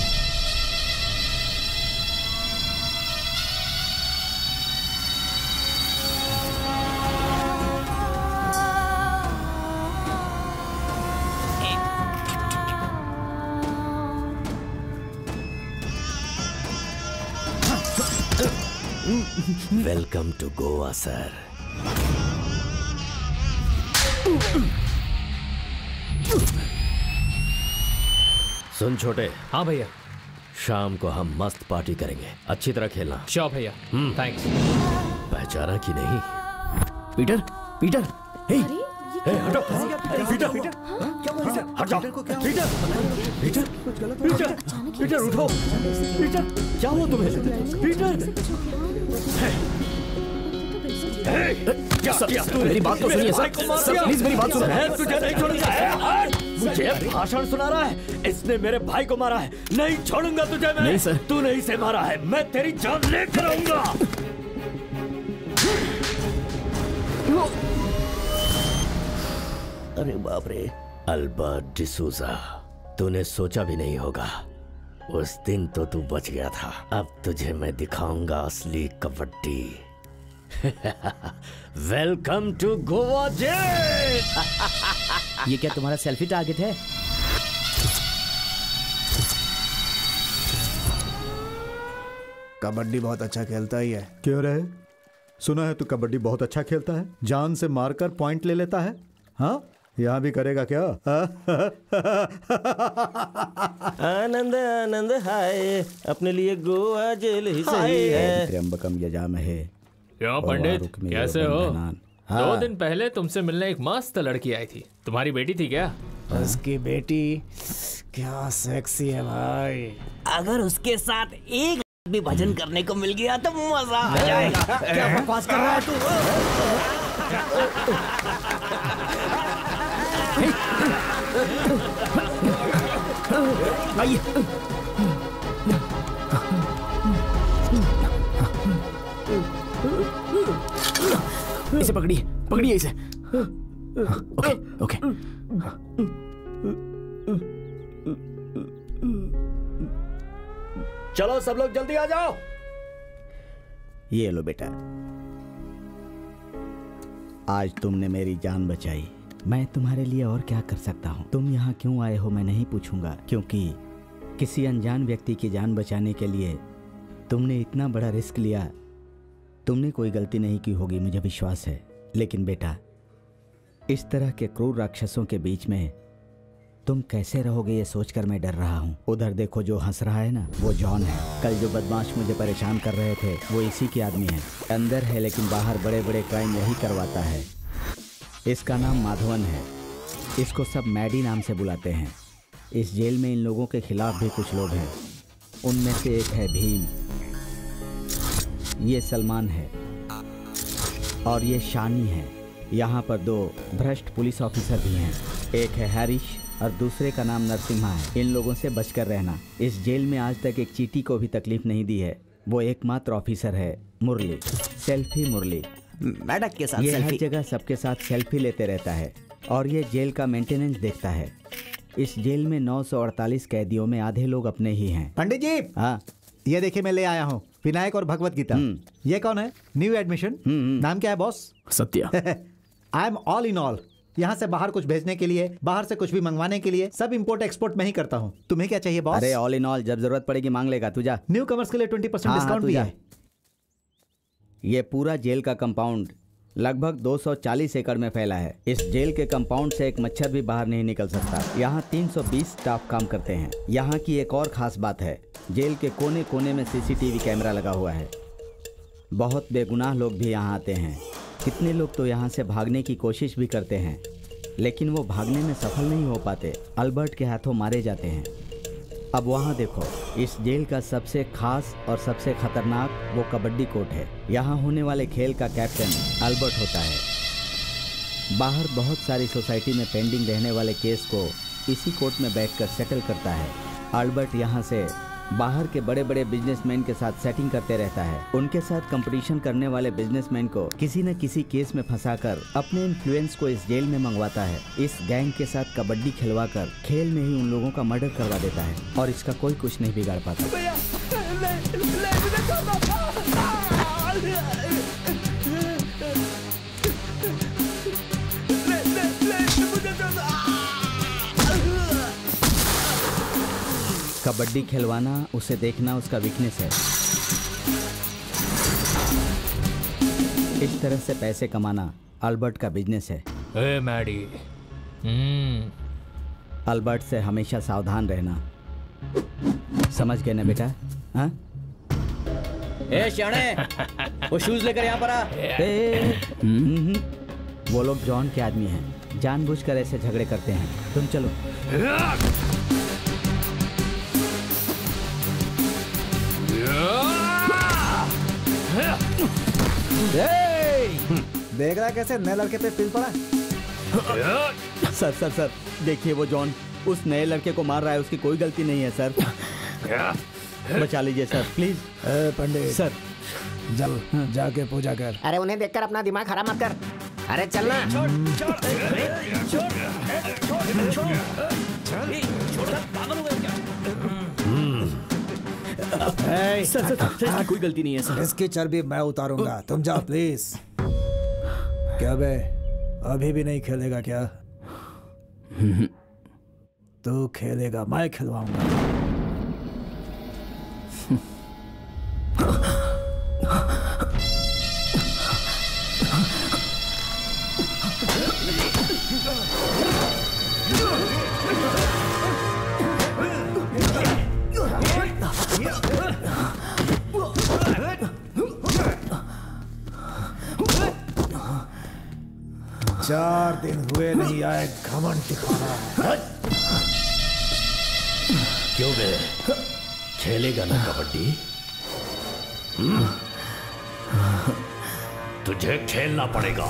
Welcome to Goa sir. सुन छोटे। हाँ भैया। शाम को हम मस्त पार्टी करेंगे, अच्छी तरह खेलना। श्योर भैया, थैंक्स। पहचाना कि नहीं? पीटर, पीटर, हे, हे, हटो। पीटर, पीटर, क्या हुआ इसे? हट जाओ। पीटर को क्या हुआ? पीटर, पीटर, कुछ गलत पीटर, पीटर उठो। पीटर, क्या हुआ तुम्हें? पीटर, क्या किया? मेरी बात तो सुनिए सर। सर प्लीज मेरी बात सुनिए। तुझे नहीं छोड़ूंगा। मुझे भाषण सुना रहा है। इसने मेरे भाई को मारा है। नहीं छोड़ूंगा तुझे मैं। नहीं सर। तूने इसे मारा है। मैं तेरी जान लेकर आऊंगा। अरे बाप रे। अल्बर्ट डिसूजा, तूने सोचा भी नहीं होगा। उस दिन तो तू बच गया था। अब तुझे मैं दिखाऊंगा असली kabaddi. Welcome to Goa jail. ये क्या तुम्हारा सेल्फी टारगेट है? कबड्डी बहुत अच्छा खेलता ही है। क्यों रहे? सुना है तू कबड्डी बहुत अच्छा खेलता है, जान से मारकर पॉइंट ले लेता है। हाँ, यहाँ भी करेगा क्या? आनंद आनंद हाय, अपने लिए गोवा जेल ही सही है। त्र्यंबकम यजामहे। क्यों पंडित, कैसे हो? दो दिन पहले तुमसे मिलने एक मस्त लड़की आई थी। तुम्हारी बेटी थी क्या? उसकी बेटी क्या सेक्सी है भाई। अगर उसके साथ एक भी भजन करने को मिल गया तो मजा आ जाएगा। क्या बकवास कर रहा है तू? आइए। इसे पकड़िए, पकड़िए इसे। Okay, okay. चलो सब लोग जल्दी आ जाओ। ये लो बेटा, आज तुमने मेरी जान बचाई। मैं तुम्हारे लिए और क्या कर सकता हूँ? तुम यहाँ क्यों आए हो मैं नहीं पूछूंगा, क्योंकि किसी अनजान व्यक्ति की जान बचाने के लिए तुमने इतना बड़ा रिस्क लिया। तुमने कोई गलती नहीं की होगी, मुझे विश्वास है। लेकिन बेटा, इस तरह के क्रूर राक्षसों के बीच में तुम कैसे रहोगे ये सोचकर मैं डर रहा हूँ। उधर देखो, जो हंस रहा है ना, वो जॉन है। कल जो बदमाश मुझे परेशान कर रहे थे वो इसी के आदमी है। अंदर है लेकिन बाहर बड़े बड़े क्राइम यही करवाता है। इसका नाम माधवन है। इसको सब मैडी नाम से बुलाते हैं। इस जेल में इन लोगों के खिलाफ भी कुछ लोग हैं। उनमें से एक है भीम, ये सलमान है और ये शानी है। यहाँ पर दो भ्रष्ट पुलिस ऑफिसर भी हैं। एक है हैरिश और दूसरे का नाम नरसिम्हा है। इन लोगों से बचकर रहना। इस जेल में आज तक एक चींटी को भी तकलीफ नहीं दी है। वो एकमात्र ऑफिसर है मुरली, सेल्फी मुरली। मैडक के साथ ये हर सेल्फी। जगह सबके साथ सेल्फी लेते रहता है और ये जेल का मेंटेनेंस देखता है। इस जेल में नौ सौ अड़तालीस कैदियों में आधे लोग अपने ही हैं। पंडित जी, हाँ, ये देखिए मैं ले आया हूँ विनायक और भगवत गीता। ये कौन है? New admission. नाम क्या है boss? Satya. I am all in all. यहाँ से बाहर कुछ भेजने के लिए, बाहर से कुछ भी मंगवाने के लिए सब इंपोर्ट एक्सपोर्ट मैं ही करता हूँ। तुम्हें क्या चाहिए बॉस? अरे ऑल इन ऑल, जब जरूरत पड़ेगी मांग लेगा। तू जा। न्यू कमर्स के लिए ट्वेंटी परसेंट डिस्काउंट भी है। ये पूरा जेल का कंपाउंड लगभग दो सौ चालीस एकड़ में फैला है। इस जेल के कंपाउंड से एक मच्छर भी बाहर नहीं निकल सकता। यहाँ तीन सौ बीस स्टाफ काम करते हैं। यहाँ की एक और खास बात है, जेल के कोने कोने में सीसीटीवी कैमरा लगा हुआ है। बहुत बेगुनाह लोग भी यहाँ आते हैं। कितने लोग तो यहाँ से भागने की कोशिश भी करते हैं, लेकिन वो भागने में सफल नहीं हो पाते, अल्बर्ट के हाथों मारे जाते हैं। अब वहाँ देखो, इस जेल का सबसे खास और सबसे खतरनाक वो कबड्डी कोर्ट है। यहाँ होने वाले खेल का कैप्टन अल्बर्ट होता है। बाहर बहुत सारी सोसाइटी में पेंडिंग रहने वाले केस को इसी कोर्ट में बैठकर सेटल करता है। अल्बर्ट यहाँ से बाहर के बड़े बड़े बिजनेसमैन के साथ सेटिंग करते रहता है। उनके साथ कंपटीशन करने वाले बिजनेसमैन को किसी न किसी केस में फंसाकर अपने इन्फ्लुएंस को इस जेल में मंगवाता है। इस गैंग के साथ कबड्डी खिलवाकर खेल में ही उन लोगों का मर्डर करवा देता है और इसका कोई कुछ नहीं बिगाड़ पाता। कबड्डी खिलवाना, उसे देखना उसका वीकनेस है। इस तरह से पैसे कमाना अल्बर्ट का बिजनेस है। ए मैडी, हम्म, अल्बर्ट से हमेशा सावधान रहना, समझ गए ना बेटा? हाँ? ए शाणे, वो शूज लेकर यहाँ पर आ। ए, हम्म, वो लोग जॉन के आदमी हैं, जानबूझकर ऐसे झगड़े करते हैं। तुम चलो। देख रहा है कैसे नए लड़के पे पिल पड़ा? सर सर सर देखिए, वो जॉन उस नए लड़के को मार रहा है, उसकी कोई गलती नहीं है सर। बचा लीजिए सर प्लीज। पंडित सर जल जाके पूजा कर। अरे उन्हें देखकर अपना दिमाग खराब मत कर। अरे चलना। सर, सर, सर, सर, कोई गलती नहीं है सर। इसकी चर्बी मैं उतारूंगा, तुम जाओ प्लीज। क्या बे, अभी भी नहीं खेलेगा क्या? तू खेलेगा, मैं खिलवाऊंगा। चार दिन हुए नहीं आए, घमंड दिखा रहा है। क्यों बे, खेलेगा ना कबड्डी? तुझे खेलना पड़ेगा।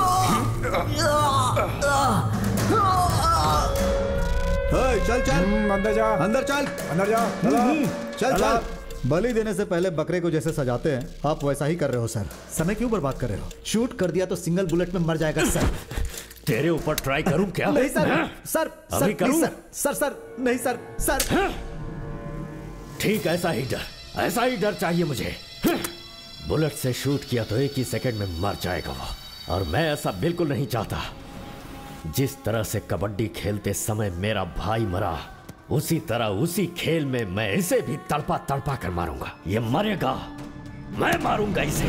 चल चल अंदर जा, अंदर चल, अंदर जा, चल चल। बलि देने से पहले बकरे को जैसे सजाते हैं, आप वैसा ही कर रहे हो सर। समय क्यों बर्बाद कर रहे हो? शूट कर दिया तो सिंगल बुलेट में मर जाएगा सर। तेरे ऊपर ट्राई करूं क्या? नहीं सर, सर, अभी सर, करूं? सर, सर, सर, नहीं सर, सर। ठीक, ऐसा ही डर, ऐसा ही डर चाहिए मुझे। बुलेट से शूट किया तो एक ही सेकंड में मर जाएगा वो, और मैं ऐसा बिल्कुल नहीं चाहता। जिस तरह से कबड्डी खेलते समय मेरा भाई मरा, उसी तरह उसी खेल में मैं इसे भी तड़पा तड़पा कर मारूंगा। ये मरेगा, मैं मारूंगा इसे।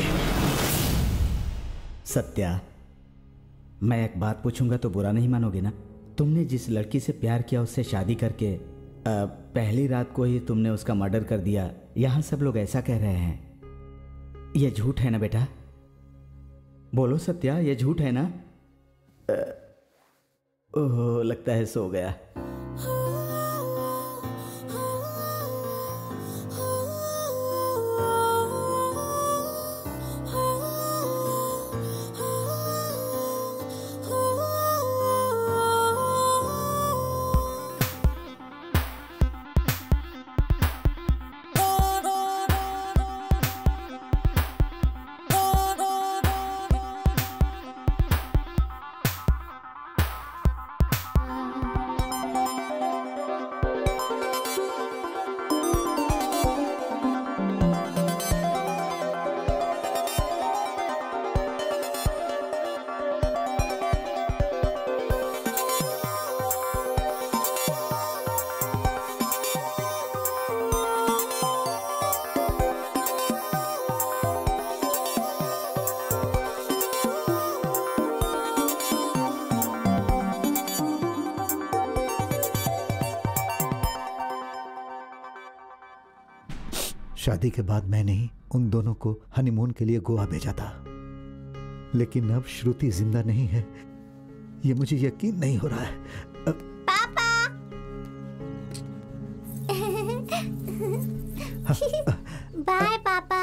सत्या, मैं एक बात पूछूंगा तो बुरा नहीं मानोगे ना? तुमने जिस लड़की से प्यार किया उससे शादी करके आ, पहली रात को ही तुमने उसका मर्डर कर दिया। यहाँ सब लोग ऐसा कह रहे हैं। ये झूठ है ना बेटा? बोलो सत्या, ये झूठ है ना? ओह, लगता है सो गया। शादी के बाद मैंने ही उन दोनों को हनीमून के लिए गोवा भेजा था, लेकिन अब श्रुति जिंदा नहीं है, ये मुझे यकीन नहीं हो रहा है। पापा। बाय पापा।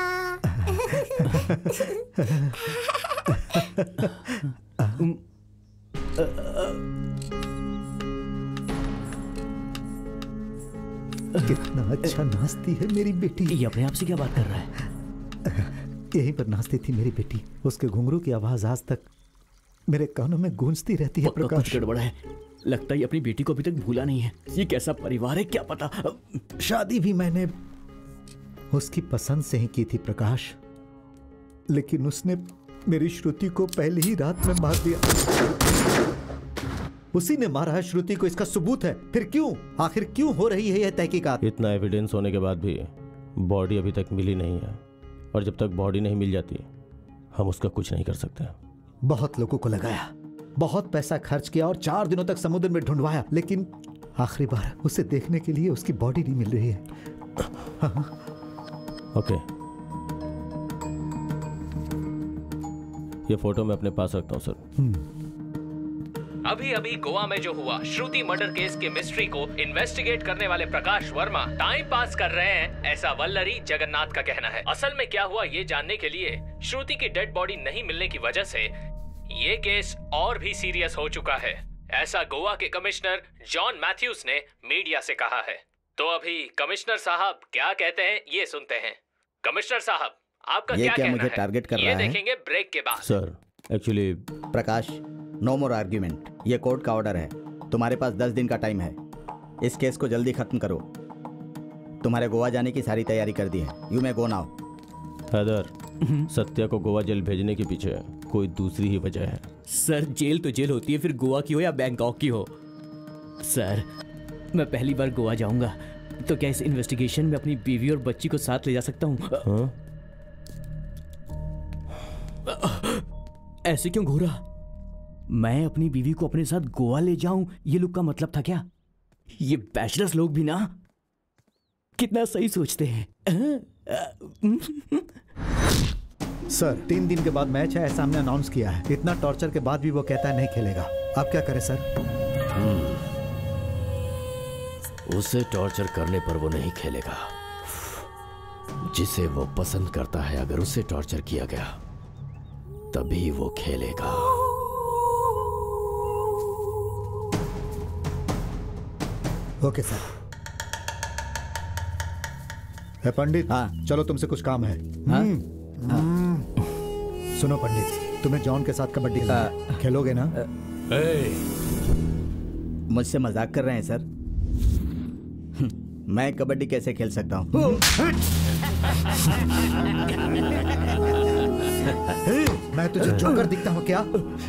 कितना अच्छा नाचती है मेरी बेटी। ये अपने आप से क्या बात कर रहा है? यहीं पर नाचती थी मेरी बेटी, उसके घुंघरू की आवाज आज तक मेरे कानों में गूंजती रहती है। प्रकाश, कुछ गड़बड़ है, लगता है अपनी बेटी को अभी तक भूला नहीं है। ये कैसा परिवार है क्या पता। शादी भी मैंने उसकी पसंद से ही की थी प्रकाश, लेकिन उसने मेरी श्रुति को पहली ही रात में मार दिया। उसी ने मारा है श्रुति को, इसका सबूत है। फिर क्यों, आखिर क्यों हो रही है यह तहकीकात? इतना एविडेंस होने के बाद भी बॉडी अभी तक मिली नहीं है, और जब तक बॉडी नहीं मिल जाती हम उसका कुछ नहीं कर सकते। बहुत लोगों को लगाया, बहुत पैसा खर्च किया और चार दिनों तक समुद्र में ढूंढवाया, लेकिन आखिरी बार उसे देखने के लिए उसकी बॉडी नहीं मिल रही है। ओके, ये फोटो मैं अपने पास रखता हूँ सर। अभी अभी गोवा में जो हुआ श्रुति मर्डर केस के मिस्ट्री को इन्वेस्टिगेट करने वाले प्रकाश वर्मा टाइम पास कर रहे हैं, ऐसा वल्लरी जगन्नाथ का कहना है। असल में क्या हुआ ये जानने के लिए श्रुति की डेड बॉडी नहीं मिलने की वजह से ये केस और भी सीरियस हो चुका है, ऐसा गोवा के कमिश्नर जॉन मैथ्यूज ने मीडिया से कहा है। तो अभी कमिश्नर साहब क्या कहते हैं ये सुनते हैं। कमिश्नर साहब, आपका ये क्या, क्या कहना मुझे है? टारगेट कर ये रहा है? देखेंगे ब्रेक के बाद। Sir actually Prakash, no more argument, ये कोर्ट का ऑर्डर है। तुम्हारे पास दस दिन का टाइम है, इस केस को जल्दी खत्म करो। तुम्हारे गोवा जाने की सारी तैयारी कर दी है, you may go now. Haider, Satya को गोवा जेल भेजने के पीछे कोई दूसरी ही वजह है। सर जेल तो जेल होती है, फिर गोवा की हो या बैंकॉक की हो। सर मैं पहली बार गोवा जाऊंगा, तो क्या इस इन्वेस्टिगेशन में अपनी बीवी और बच्ची को साथ ले जा सकता हूँ? हाँ? ऐसे क्यों घूरा? मैं अपनी बीवी को अपने साथ गोवा ले जाऊं, ये लोग का मतलब था क्या? ये बैचलर्स लोग भी ना कितना सही सोचते हैं। सर तीन दिन के बाद मैच है ऐसा हमने अनाउंस किया है। इतना टॉर्चर के बाद भी वो कहता है नहीं खेलेगा। अब क्या करें सर? उसे टॉर्चर करने पर वो नहीं खेलेगा। जिसे वो पसंद करता है अगर उसे टॉर्चर किया गया तभी वो खेलेगा। Okay sir. है पंडित, हाँ चलो तुमसे कुछ काम है। हाँ? हाँ। सुनो पंडित, तुम्हें जॉन के साथ कबड्डी खेलना, खेलोगे ना? मुझसे मजाक कर रहे हैं सर? मैं कबड्डी कैसे खेल सकता हूँ? मैं तुझे जोकर दिखता हूँ क्या?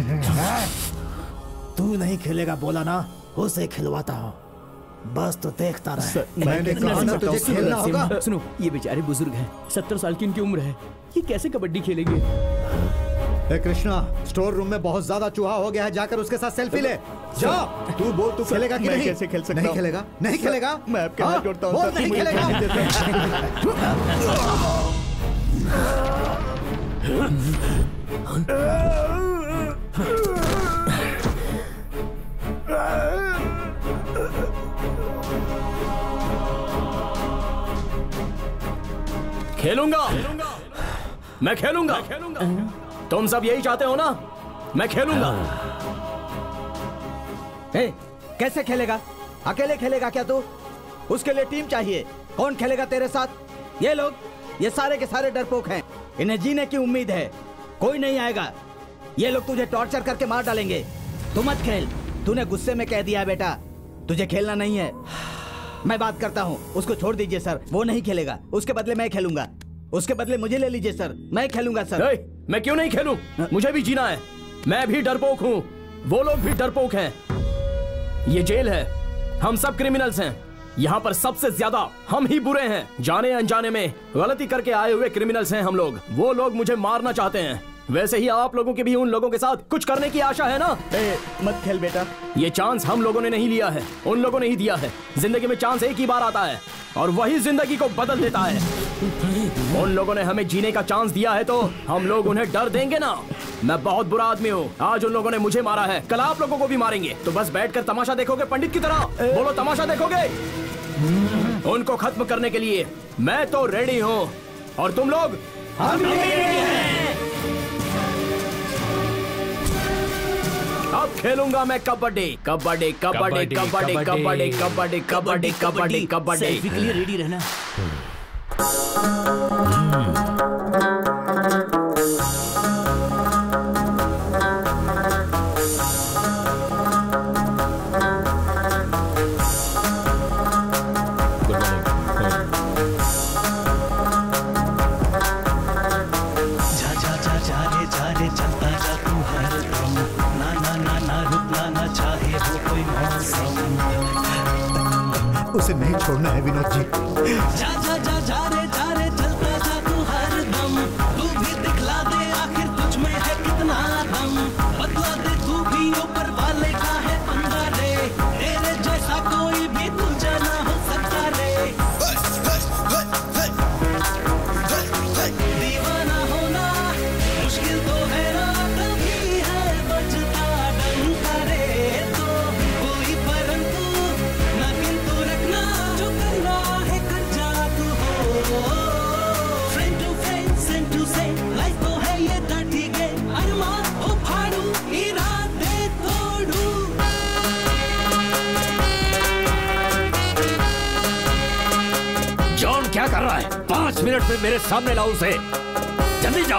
तू नहीं खेलेगा बोला ना, उसे खिलवाता हूँ, बस तो देखता रहे। मैंने कहा ना तुझे खेलना होगा। सुनो, ये बेचारे बुजुर्ग हैं, सत्तर साल की इनकी उम्र है, ये कैसे कबड्डी खेलेंगे? ए कृष्णा, स्टोर रूम में बहुत ज्यादा चूहा हो गया है, जाकर उसके साथ सेल्फी ले। जा, तू बोल तू खेलेगा कि नहीं? कैसे खेल सकता? नहीं खेलेगा, नहीं खेलेगा। मैं आपके हाथ जोड़ता हूं, नहीं खेलेगा। खेलूंगा, मैं खेलूंगा। तुम सब यही चाहते हो ना? मैं खेलूंगा। ए, कैसे खेलेगा? अकेले खेलेगा क्या तू? उसके लिए टीम चाहिए। कौन खेलेगा तेरे साथ? ये लोग, ये सारे के सारे डरपोक हैं, इन्हें जीने की उम्मीद है, कोई नहीं आएगा। ये लोग तुझे टॉर्चर करके मार डालेंगे। तू मत खेल, तूने गुस्से में कह दिया बेटा, तुझे खेलना नहीं है। मैं बात करता हूँ, उसको छोड़ दीजिए सर, वो नहीं खेलेगा। उसके बदले मैं खेलूंगा, उसके बदले मुझे ले लीजिए सर, मैं खेलूंगा सर। ए, मैं क्यों नहीं खेलूं? मुझे भी जीना है, मैं भी डरपोक हूँ, वो लोग भी डरपोक हैं। ये जेल है, हम सब क्रिमिनल्स हैं, यहाँ पर सबसे ज्यादा हम ही बुरे हैं। जाने अनजाने में गलती करके आए हुए क्रिमिनल्स हैं हम लोग। वो लोग मुझे मारना चाहते हैं, वैसे ही आप लोगों की भी उन लोगों के साथ कुछ करने की आशा है ना? ए, मत खेल बेटा। ये चांस हम लोगों ने नहीं लिया है, उन लोगों ने ही दिया है। जिंदगी में चांस एक ही बार आता है और वही जिंदगी को बदल देता है। उन लोगों ने हमें जीने का चांस दिया है तो हम लोग उन्हें डर देंगे ना। मैं बहुत बुरा आदमी हूँ। आज उन लोगों ने मुझे मारा है, कल आप लोगों को भी मारेंगे। तो बस बैठकर तमाशा देखोगे पंडित की तरह? बोलो, तमाशा देखोगे? उनको खत्म करने के लिए मैं तो रेडी हूँ। और तुम लोग? हम भी रेडी हैं। अब खेलूंगा मैं कबड्डी कबड्डी कबड्डी कबड्डी कबड्डी कबड्डी कबड्डी कबड्डी कबड्डी। सेल्फी के लिए रेडी रहना। उसे नहीं छोड़ना है विनोद जी। जा जा जा जा रे जा रे चलता जा तू हर दम, तू भी दिखला दे आखिर तुझ में है कितना दम। बतला दे तू भी ऊपर वाले का है बंदा रे, तेरे जैसा कोई भी तुझे ना हो सकता रे। दीवाना होना मुश्किल तो है ना, कभी है बजता डंका रे। तो कोई परंतु ना किंतु रखना, जो करना है कर जा तू हो। Friend to friend send to send, life तो है ये डर्टी गेम। अरमान हो फाड़ू इरादे तोड़ू। जॉन क्या कर रहा है? पांच मिनट में मेरे सामने लाओ उसे, जल्दी जाओ।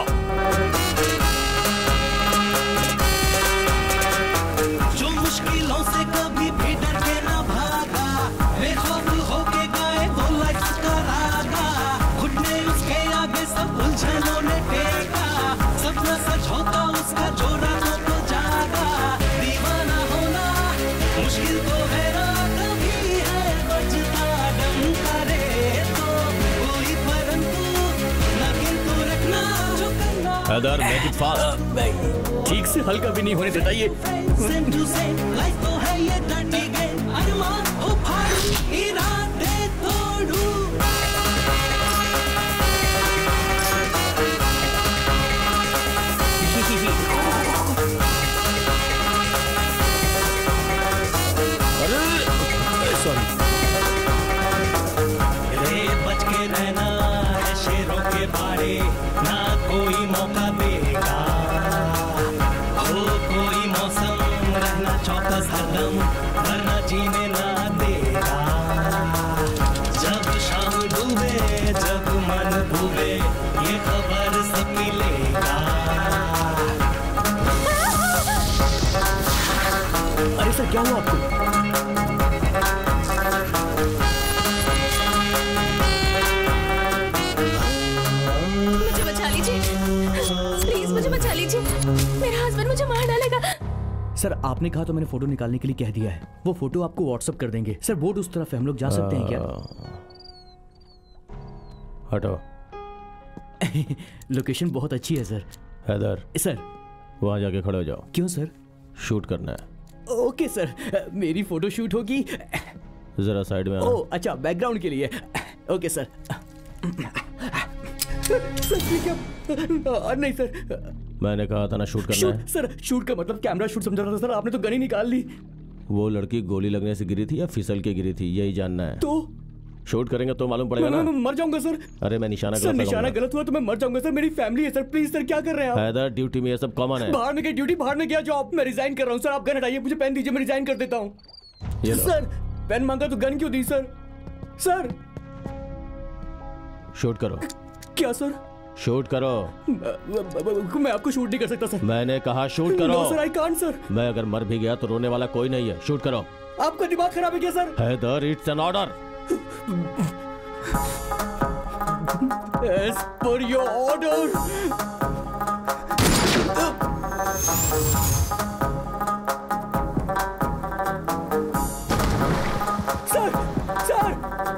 जो मुश्किलों से कभी भी डर के ना भागा, बेखौफ होके गाए वो लाइफ का रागा। घुटने उसके आगे सब उलझनों ने टेका, सपना सच होता उसका जो रातों को जागा। दीवाना होना मुश्किल तो है ना, कभी है बजता डंका रे। तो कोई परंतु ना किंतु रखना, जो करना हैदर, मेक इट फास्ट। ठीक से हल्का भी नहीं होने देता ये। सेम टू सेम, लाइफ तो है ये डर्टी गेम। अरमान हो फाड़ू इरादे तोड़ू। रे बच के रहना है शेरों के बारे, ना कोई मौका देगा। हो कोई मौसम रहना चौकस हरदम, वरना जीने ना देगा। जब शाम डूबे जब मन डूबे, ये खबर सबकी लेगा। अरे सर, क्या हुआ आपको? मुझे बचा लीजिए, प्लीज मुझे बचा लीजिए, मेरा हस्बैंड मुझे मार डालेगा। सर, आपने कहा तो मैंने फोटो निकालने के लिए कह दिया है। वो फोटो आपको व्हाट्सएप कर देंगे। सर, बोर्ड उस तरफ है, हम लोग जा सकते हैं क्या? हटो। लोकेशन बहुत अच्छी है सर। हैदर, सर वहां जाके खड़े हो जाओ। क्यों सर? शूट करना है। ओके सर, मेरी फोटो शूट होगी। जरा साइड में आना। ओह अच्छा, बैकग्राउंड के लिए। Okay sir. सर ठीक है। नहीं सर, मैंने कहा था ना शूट करना शूट है। सर, शूट का मतलब कैमरा शूट समझा था सर। आपने तो गन ही निकाल ली। वो लड़की गोली लगने से गिरी थी या फिसल के गिरी थी, यही जानना है। तो शूट करेंगे तो मालूम पड़ेगा मैं, ना। मैं मर जाऊंगा सर। अरे मैं निशाना सर, गलत निशाना लगाऊंगा। गलत हुआ तो मैं मर जाऊंगा सर। मेरी फैमिली है सर। प्लीज सर, क्या कर रहे हैं आप? हैदर, ड्यूटी में ये सब कॉमन है। बाहर में क्या ड्यूटी, बाहर में क्या जॉब? मैं रिजाइन कर रहा हूँ सर। आप गन हटाइए, मुझे पेन दीजिए, मैं रिजाइन कर देता हूँ। ये लो। सर, पेन मांगा तो गन क्यों दी सर? सर शूट करो। क्या सर? शूट करो। मैं आपको शूट नहीं कर सकता सर। मैंने कहा शूट करो। No sir, I can't sir. मैं अगर मर भी गया तो रोने वाला कोई नहीं है। शूट करो। आपका दिमाग खराब है क्या sir? Haider, it's an order. As per your order. Sir, sir,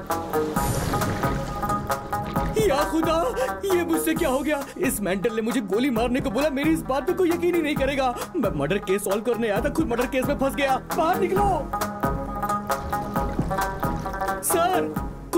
या खुदा, ये मुझसे क्या हो गया? इस मेंटल ने मुझे गोली मारने को बोला। मेरी इस बात पे कोई यकीन ही नहीं करेगा। मैं मर्डर केस सॉल्व करने आया था, खुद मर्डर केस में फंस गया। बाहर निकलो सर।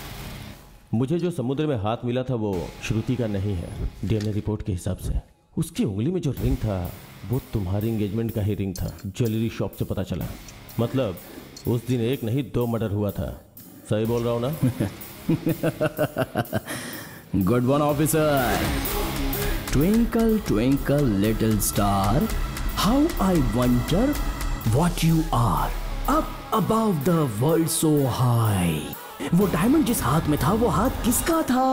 मुझे जो समुद्र में हाथ मिला था वो श्रुति का नहीं है। डीएनए रिपोर्ट के हिसाब से उसकी उंगली में जो रिंग था वो तुम्हारी एंगेजमेंट का ही रिंग था। ज्वेलरी शॉप से पता चला। मतलब उस दिन एक नहीं दो मर्डर हुआ था। सही बोल रहा हूं ना? Good one officer. Twinkle twinkle little star, how I wonder what you are up above the world so high. वो डायमंड जिस हाथ में था वो हाथ किसका था?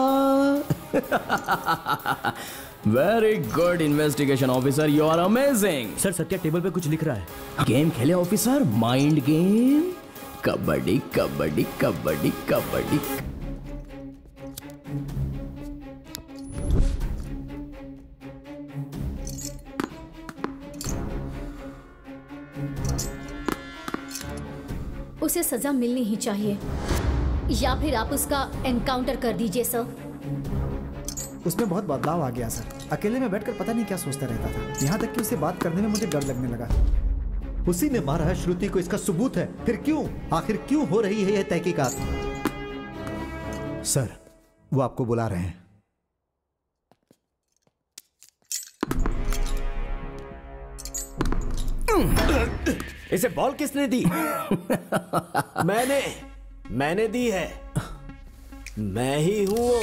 Very good investigation officer, you are amazing. Sir Satya table पे कुछ लिख रहा है। गेम खेले officer, mind game. Kabaddi kabaddi kabaddi kabaddi. उसे सजा मिलनी ही चाहिए, या फिर आप उसका एनकाउंटर कर दीजिए सर। उसमें बहुत बदलाव आ गया सर। अकेले में बैठकर पता नहीं क्या सोचता रहता था, यहाँ तक कि उससे बात करने में मुझे डर लगने लगा। उसी ने मारा है श्रुति को, इसका सबूत है। फिर क्यों, आखिर क्यों हो रही है यह तहकीकात? सर वो आपको बुला रहे हैं। इसे बॉल किसने दी? मैंने मैंने दी है। मैं ही हूं वो।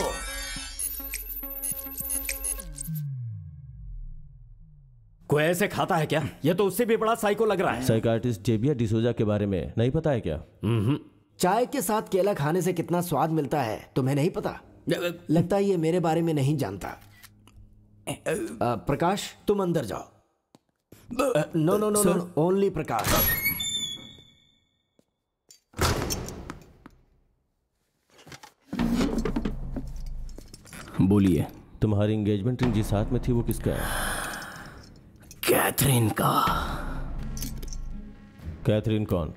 कोई ऐसे खाता है क्या? ये तो उससे भी बड़ा साइको लग रहा है। साइकार्टिस्ट जेबिया डिसोजा के बारे में नहीं पता है क्या? चाय के साथ केला खाने से कितना स्वाद मिलता है तुम्हें नहीं पता? लगता है ये मेरे बारे में नहीं जानता। आ, प्रकाश तुम अंदर जाओ। No no no no, only Prakash. बोलिए। तुम्हारी एंगेजमेंट रिंग जिस हाथ में थी वो किसका है? कैथरीन का। कैथरीन कौन?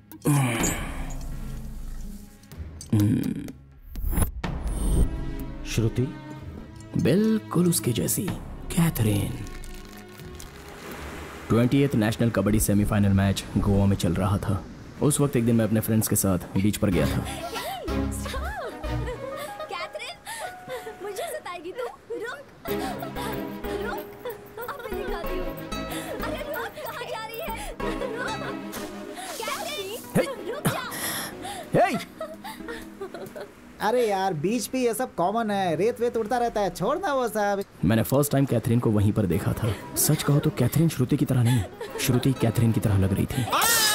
श्रुति? बिल्कुल उसके जैसी Catherine. Twentieth national kabaddi semifinal match Goa में चल रहा था। उस वक्त एक दिन मैं अपने फ्रेंड्स के साथ बीच पर गया था। कैथरीन, मुझे सताएगी तू? रुक, रुक, अब मैं दिखाती हूँ। अरे रुक, कहाँ जा रही है? रुक, कैथरीन, रुक जा। हे! अरे यार बीच पे ये सब कॉमन है, रेत वेत उड़ता रहता है, छोड़ना वो सब। मैंने फर्स्ट टाइम कैथरीन को वहीं पर देखा था। सच कहो तो कैथरीन श्रुति की तरह नहीं, श्रुति कैथरीन की तरह लग रही थी।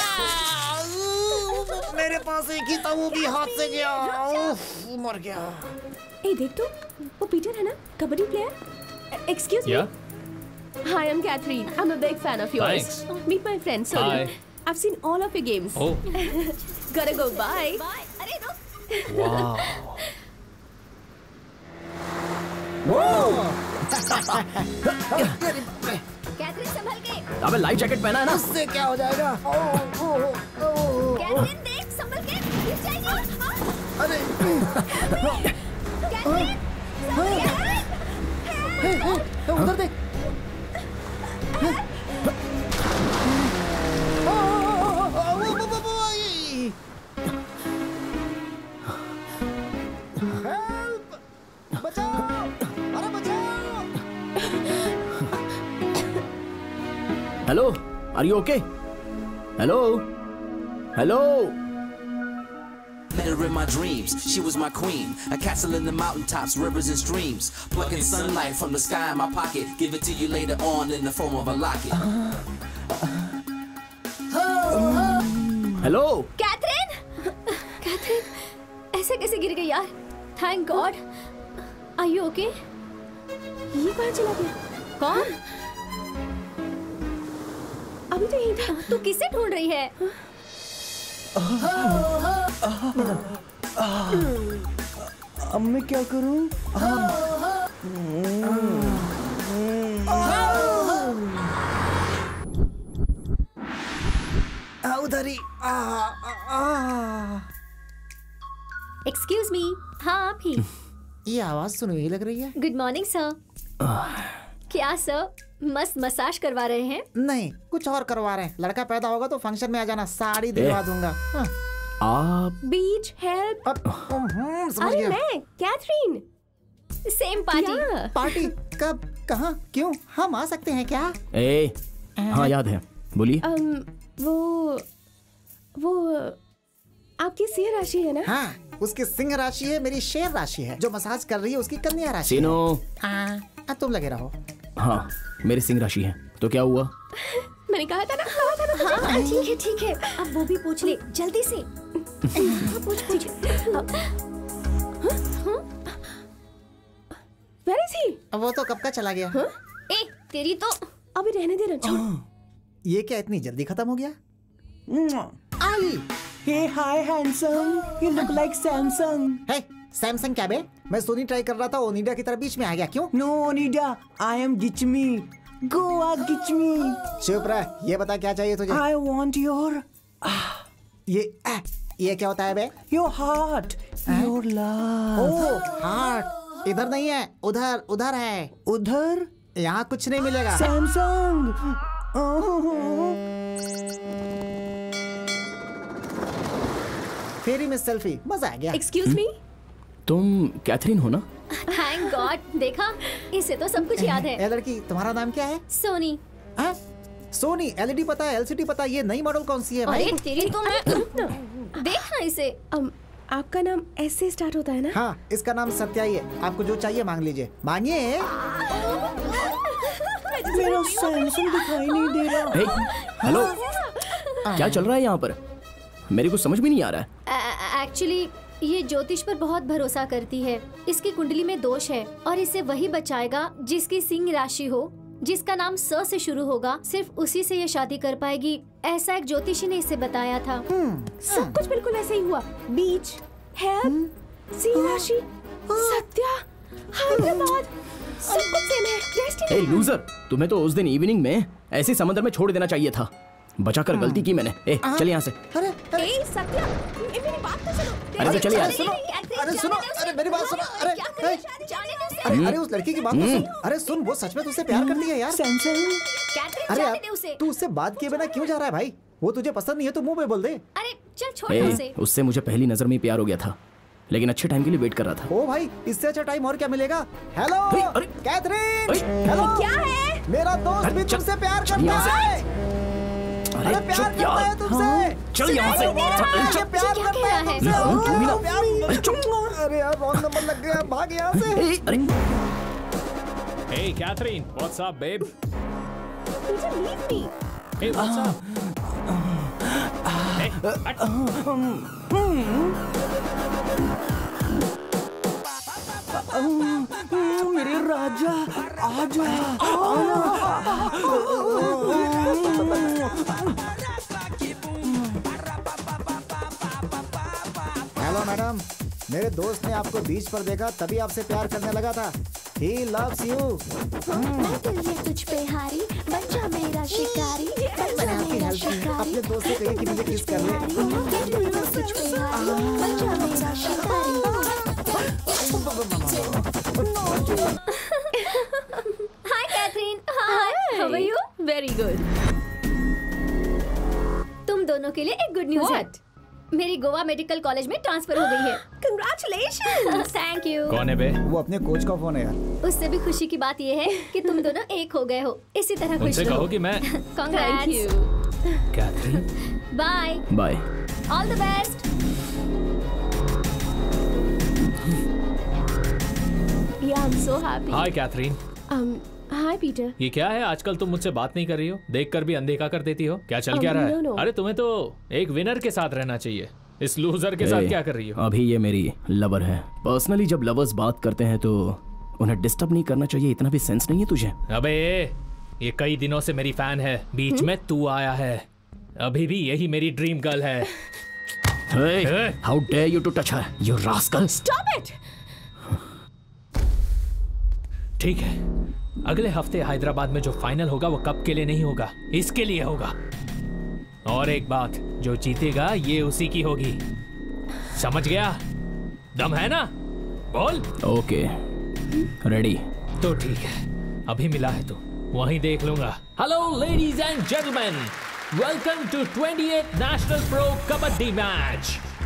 मेरे पास एक ही था, वो भी हाथ से गया। मर गया। ए देख तो, वो पीटर है ना, kabaddi player. Excuse me. Hi, I'm Catherine. I'm a big fan of yours. Thanks. Meet my friend Sonu. Hi. I've seen all of your games. Oh. Gotta go. Bye. Bye. अरे रुक। Wow. कैथरीन संभल के। अबे life jacket पहना है ना? उससे क्या हो जाएगा? कैथरीन देख, संभल के, गिर जाएगी। अरे कैथरीन, उधर देख। Hello, are you okay? Hello, hello. Met her in my dreams, she was my queen. A castle in the mountaintops, rivers and streams. Plucking sunlight from the sky in my pocket. Give it to you later on in the form of a locket. Hello. Catherine, Catherine, ऐसे कैसे गिर गई यार? Thank God. Are you okay? ये कहाँ चला गया? कौन? अभी तो यहीं था। तू किसे ढूंढ रही है? अब मैं क्या करूं? उधर ही। Excuse me. हाँ आप ही। ये आवाज सुनो यही लग रही है। Good morning sir. क्या सर मस्त मसाज करवा रहे हैं? नहीं, कुछ और करवा रहे हैं। लड़का पैदा होगा तो फंक्शन में आ जाना, साड़ी दिलवा दूंगा। हाँ। आप बीच हेल्प। अरे मैं कैथरीन। Same party. पार्टी कब, कहाँ, क्यों? हम आ सकते हैं क्या? ए, हाँ याद है, बोलिए। um, वो वो आपकी सिंह राशि है ना? हाँ, उसकी सिंह राशि है, मेरी शेर राशि है। जो मसाज कर रही है उसकी कन्या राशि है। सीनो। हाँ, तुम लगे रहो। हाँ, मेरी सिंह राशि है। तो क्या हुआ? मैंने कहा था ना, कहा था ना। हाँ, हाँ, ठीक है ठीक है, अब वो भी पूछ ले जल्दी से। पूछ पूछ। Where is he? वो तो कब का चला गया। हाँ? ए, तेरी तो अभी रहने दे ना, छोड़। ये क्या इतनी जल्दी खत्म हो गया? आई। Hey, hi, handsome. You look like Samsung. Hey, Samsung क्या बे? मैं सोनी ट्राई कर रहा था, ओनिडा की तरह बीच में आ गया, क्यों? No, Onida. I am Gichmi. Goa Gichmi. चुप रह, ये बता क्या चाहिए तुझे? I want your... ये आ, ये क्या होता है बे? Your heart. Your love. Oh, heart. इधर नहीं है, उधर, उधर है। उधर? यहाँ कुछ नहीं मिलेगा। Samsung. फेरी में सेल्फी, मजा आ गया। Excuse me? तुम कैथरीन हो ना? थैंक गॉड, देखा इसे तो सब कुछ याद है। ए लड़की, तुम्हारा नाम क्या है? सोनी। हाँ? सोनी, एलईडी पता है, एलसीडी पता है, ये नई मॉडल कौन सी है भाई? अरे तेरी तो मैं देखना इसे। um, आपका नाम एस से स्टार्ट होता है ना? हाँ, इसका नाम सत्या ही है। आपको जो चाहिए मांग लीजिए। मांगिए। मेरा सैमसंग दिखाई नहीं दे रहा। हे, हेलो, क्या चल रहा है यहाँ पर? मेरे को समझ में नहीं आ रहा है। एक्चुअली ये ज्योतिष पर बहुत भरोसा करती है। इसकी कुंडली में दोष है और इसे वही बचाएगा जिसकी सिंह राशि हो, जिसका नाम स से शुरू होगा। सिर्फ उसी से ये शादी कर पाएगी, ऐसा एक ज्योतिषी ने इसे बताया था। सब कुछ बिल्कुल वैसे ही हुआ। बीच, हेल्प, सिंह राशि, सत्या, हैदराबाद, सब कुछ सेम है। डेस्टिनी। ए लूजर, तुम्हें तो उस दिन इवनिंग में ऐसे समंदर में छोड़ देना चाहिए था। बचाकर गलती की मैंने। ए, चल यहाँ से। अरे, अरे, ए, सत्या, मेरी बात तो सुनो। अरे तो चलिए यार। सुनो, अरे सुनो, अरे मेरी बात सुनो। अरे, अरे, अरे उस लड़की की बात तो सुन। अरे सुन, वो सच में तुझसे प्यार करती है यार। सैमसंग। अरे यार, तू उससे बात किए बिना क्यों जा रहा है भाई? वो तुझे पसंद नहीं है तो मुंह पे बोल दे। अरे चल छोड़ उसे। उससे मुझे पहली नजर में प्यार हो गया था, लेकिन अच्छे टाइम के लिए वेट कर रहा था। ओ भाई, इससे अच्छा टाइम और क्या मिलेगा? Hello Catherine. हेलो, क्या है? मेरा दोस्त भी तुमसे प्यार करता है। अरे प्यार करता है तुमसे। चल यहाँ से। चल, प्यार करता है तुमसे। तू भी ना। अरे चुप। अरे यार, रॉन्ग नंबर लग गया, भाग यहाँ से। अरे Hey Catherine, what's up, babe? Peter, leave me. Hey, what's up? Hey, मेरे राजा, आजा। हेलो मैडम, मेरे दोस्त ने आपको बीच पर देखा, तभी आपसे प्यार करने लगा था। He loves you. मैं दिल ये तुझ पे हारी, बन जा मेरा शिकारी, बन जा मेरा शिकारी। अपने दोस्त से कहिए कि मुझे किस कर ले। दिल ये तुझ पे हारी, बन जा मेरा शिकारी। Hi Catherine. Hi, how are you? Very good. तुम दोनों के लिए एक गुड न्यूज है। मेरी गोवा मेडिकल कॉलेज में ट्रांसफर हो गई है। Congratulations! Thank you. कौन है बे? वो अपने कोच का फोन है यार। उससे भी खुशी की बात यह है कि तुम दोनों एक हो गए हो। इसी तरह खुश उनसे रहो। कहो कि मैं Congrats. Catherine. Bye. Bye. All the best. Yeah, I'm so happy. Hi Catherine. Um, hi Peter. ये क्या है, आजकल तुम मुझसे बात नहीं कर रही हो, देखकर भी अनदेखा कर देती हो। क्या चल Oh, क्या रहा no, है? no. अरे तुम्हें तो एक विनर के साथ रहना चाहिए, इस लूजर के साथ ए, क्या कर रही हो? अभी ये मेरी लवर है। पर्सनली जब लवर्स बात करते हैं तो उन्हें डिस्टर्ब नहीं करना चाहिए, इतना भी सेंस नहीं है तुझे? अबे ये कई दिनों से मेरी फैन है, बीच में तू आया है। अभी भी यही मेरी ड्रीम गर्ल है। Hey, how dare you to touch her, you rascal! Stop it! ठीक है, अगले हफ्ते हैदराबाद में जो फाइनल होगा वो कप के लिए नहीं होगा, इसके लिए होगा। और एक बात, जो जीतेगा ये उसी की होगी। समझ गया? दम है ना? बोल। Okay, ready. तो ठीक है, अभी मिला है तो वहीं देख लूंगा। Hello ladies and gentleman, welcome to twenty eighth national pro kabaddi match.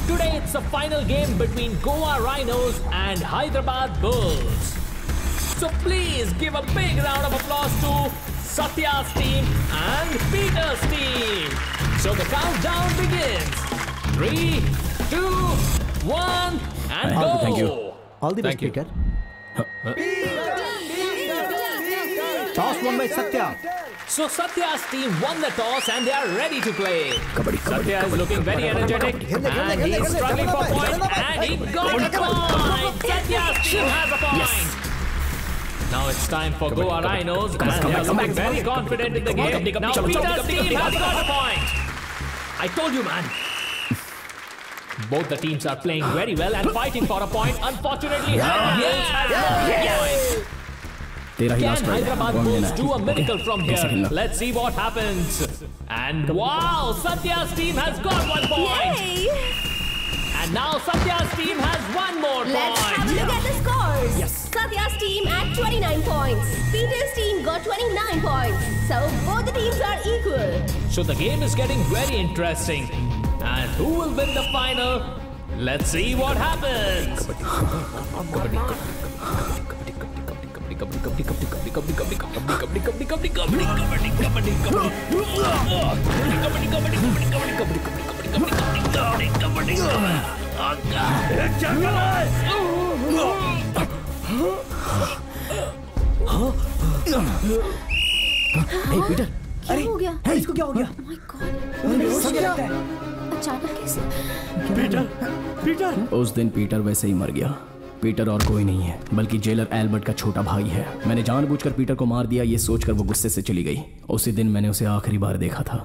Today it's a final game between Goa Rhinos and Hyderabad Bulls. So please give a big round of applause to Satya's team and Peter's team. So the countdown begins. Three, two, one, and go. Thank you. All the best, Thank you. Peter. Toss won by Satya. So Satya's team won the toss and they are ready to play. Kabaddi, kabaddi, Satya is kabaddi, looking very kabaddi, energetic kabaddi, and he is struggling for points and he got a point. Satya's team has a point. Now it's time for Goa Rhinos and they are looking very confident in the game. Now Peter's team has got a point. I told you, man. Both the teams are playing very well and fighting for a point. Unfortunately, Hyderabad has lost a point. तेरा ही Can last try है. Hyderabad One Bulls लेना है. do a miracle Okay. from एक second here? La. Let's see what happens. And wow, Satya's team has got one point. And now Satya's team has one more Let's point. have a look at the scores. Yes. Satya's team at twenty-nine points. Peter's team got twenty-nine points. So both the teams are equal. So the game is getting very interesting. And who will win the final? Let's see what happens. Hey Peter. क्या हो गया? है, इसको क्या हो गया? Oh my God. Satya अचानक कैसे? पीटर पीटर उस दिन पीटर वैसे ही मर गया। पीटर और कोई नहीं है बल्कि जेलर एल्बर्ट का छोटा भाई है। मैंने जानबूझकर पीटर को मार दिया ये सोचकर वो गुस्से से चली गई। उसी दिन मैंने उसे आखिरी बार देखा था।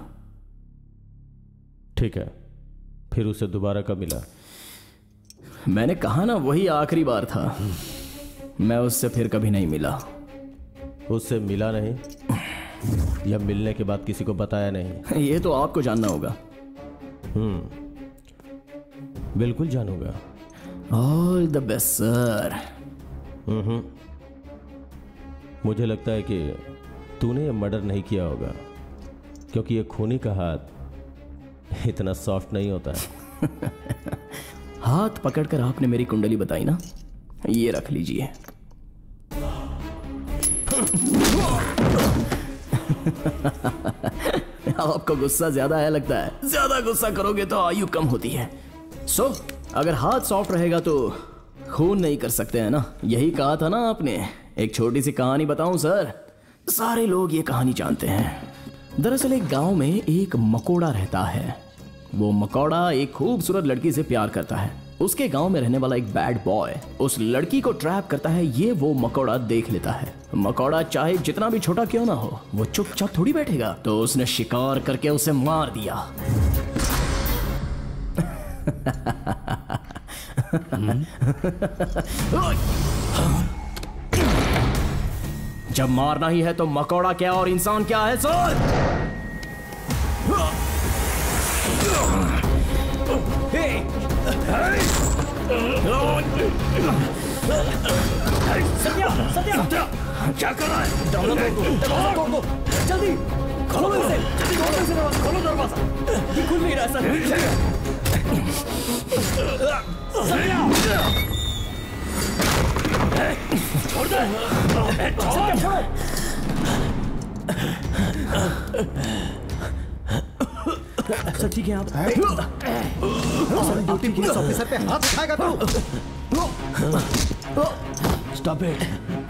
ठीक है, फिर उसे दोबारा कब मिला? मैंने कहा ना वही आखिरी बार था। मैं उससे फिर कभी नहीं मिला। उससे मिला नहीं या मिलने के बाद किसी को बताया नहीं? ये तो आपको जानना होगा। हम्म, बिल्कुल जानूंगा। All the best sir. हम्म, मुझे लगता है कि तूने ये मर्डर नहीं किया होगा क्योंकि ये खूनी का हाथ इतना सॉफ्ट नहीं होता है। हाथ पकड़कर आपने मेरी कुंडली बताई ना, ये रख लीजिए। आपको गुस्सा ज्यादा है लगता है। ज्यादा गुस्सा करोगे तो आयु कम होती है। सो so, अगर हाथ सॉफ्ट रहेगा तो खून नहीं कर सकते हैं ना, यही कहा था ना आपने। एक छोटी सी कहानी बताऊं सर, सारे लोग ये कहानी जानते हैं। दरअसल एक गांव में एक मकोड़ा रहता है। वो मकोड़ा एक खूबसूरत लड़की से प्यार करता है। उसके गांव में रहने वाला एक बैड बॉय उस लड़की को ट्रैप करता है। ये वो मकोड़ा देख लेता है। मकोड़ा चाहे जितना भी छोटा क्यों ना हो, वो चुपचाप थोड़ी बैठेगा। तो उसने शिकार करके उसे मार दिया। जब मारना ही है तो मकोड़ा क्या और इंसान क्या है सर? सत्या, सत्या, सत्या, क्या कर रहा है? दरवाजा खोलो, दरवाजा खोलो, जल्दी खोलो इसे, जल्दी खोलो इसे दरवाजा, खोलो दरवाजा। ये खुल नहीं रहा सर। सत्या, छोड़ दे, सत्या छोड़ो। सर ठीक है आप? ड्यूटी पुलिस ऑफिसर पे हाथ उठाएगा तू? Stop it.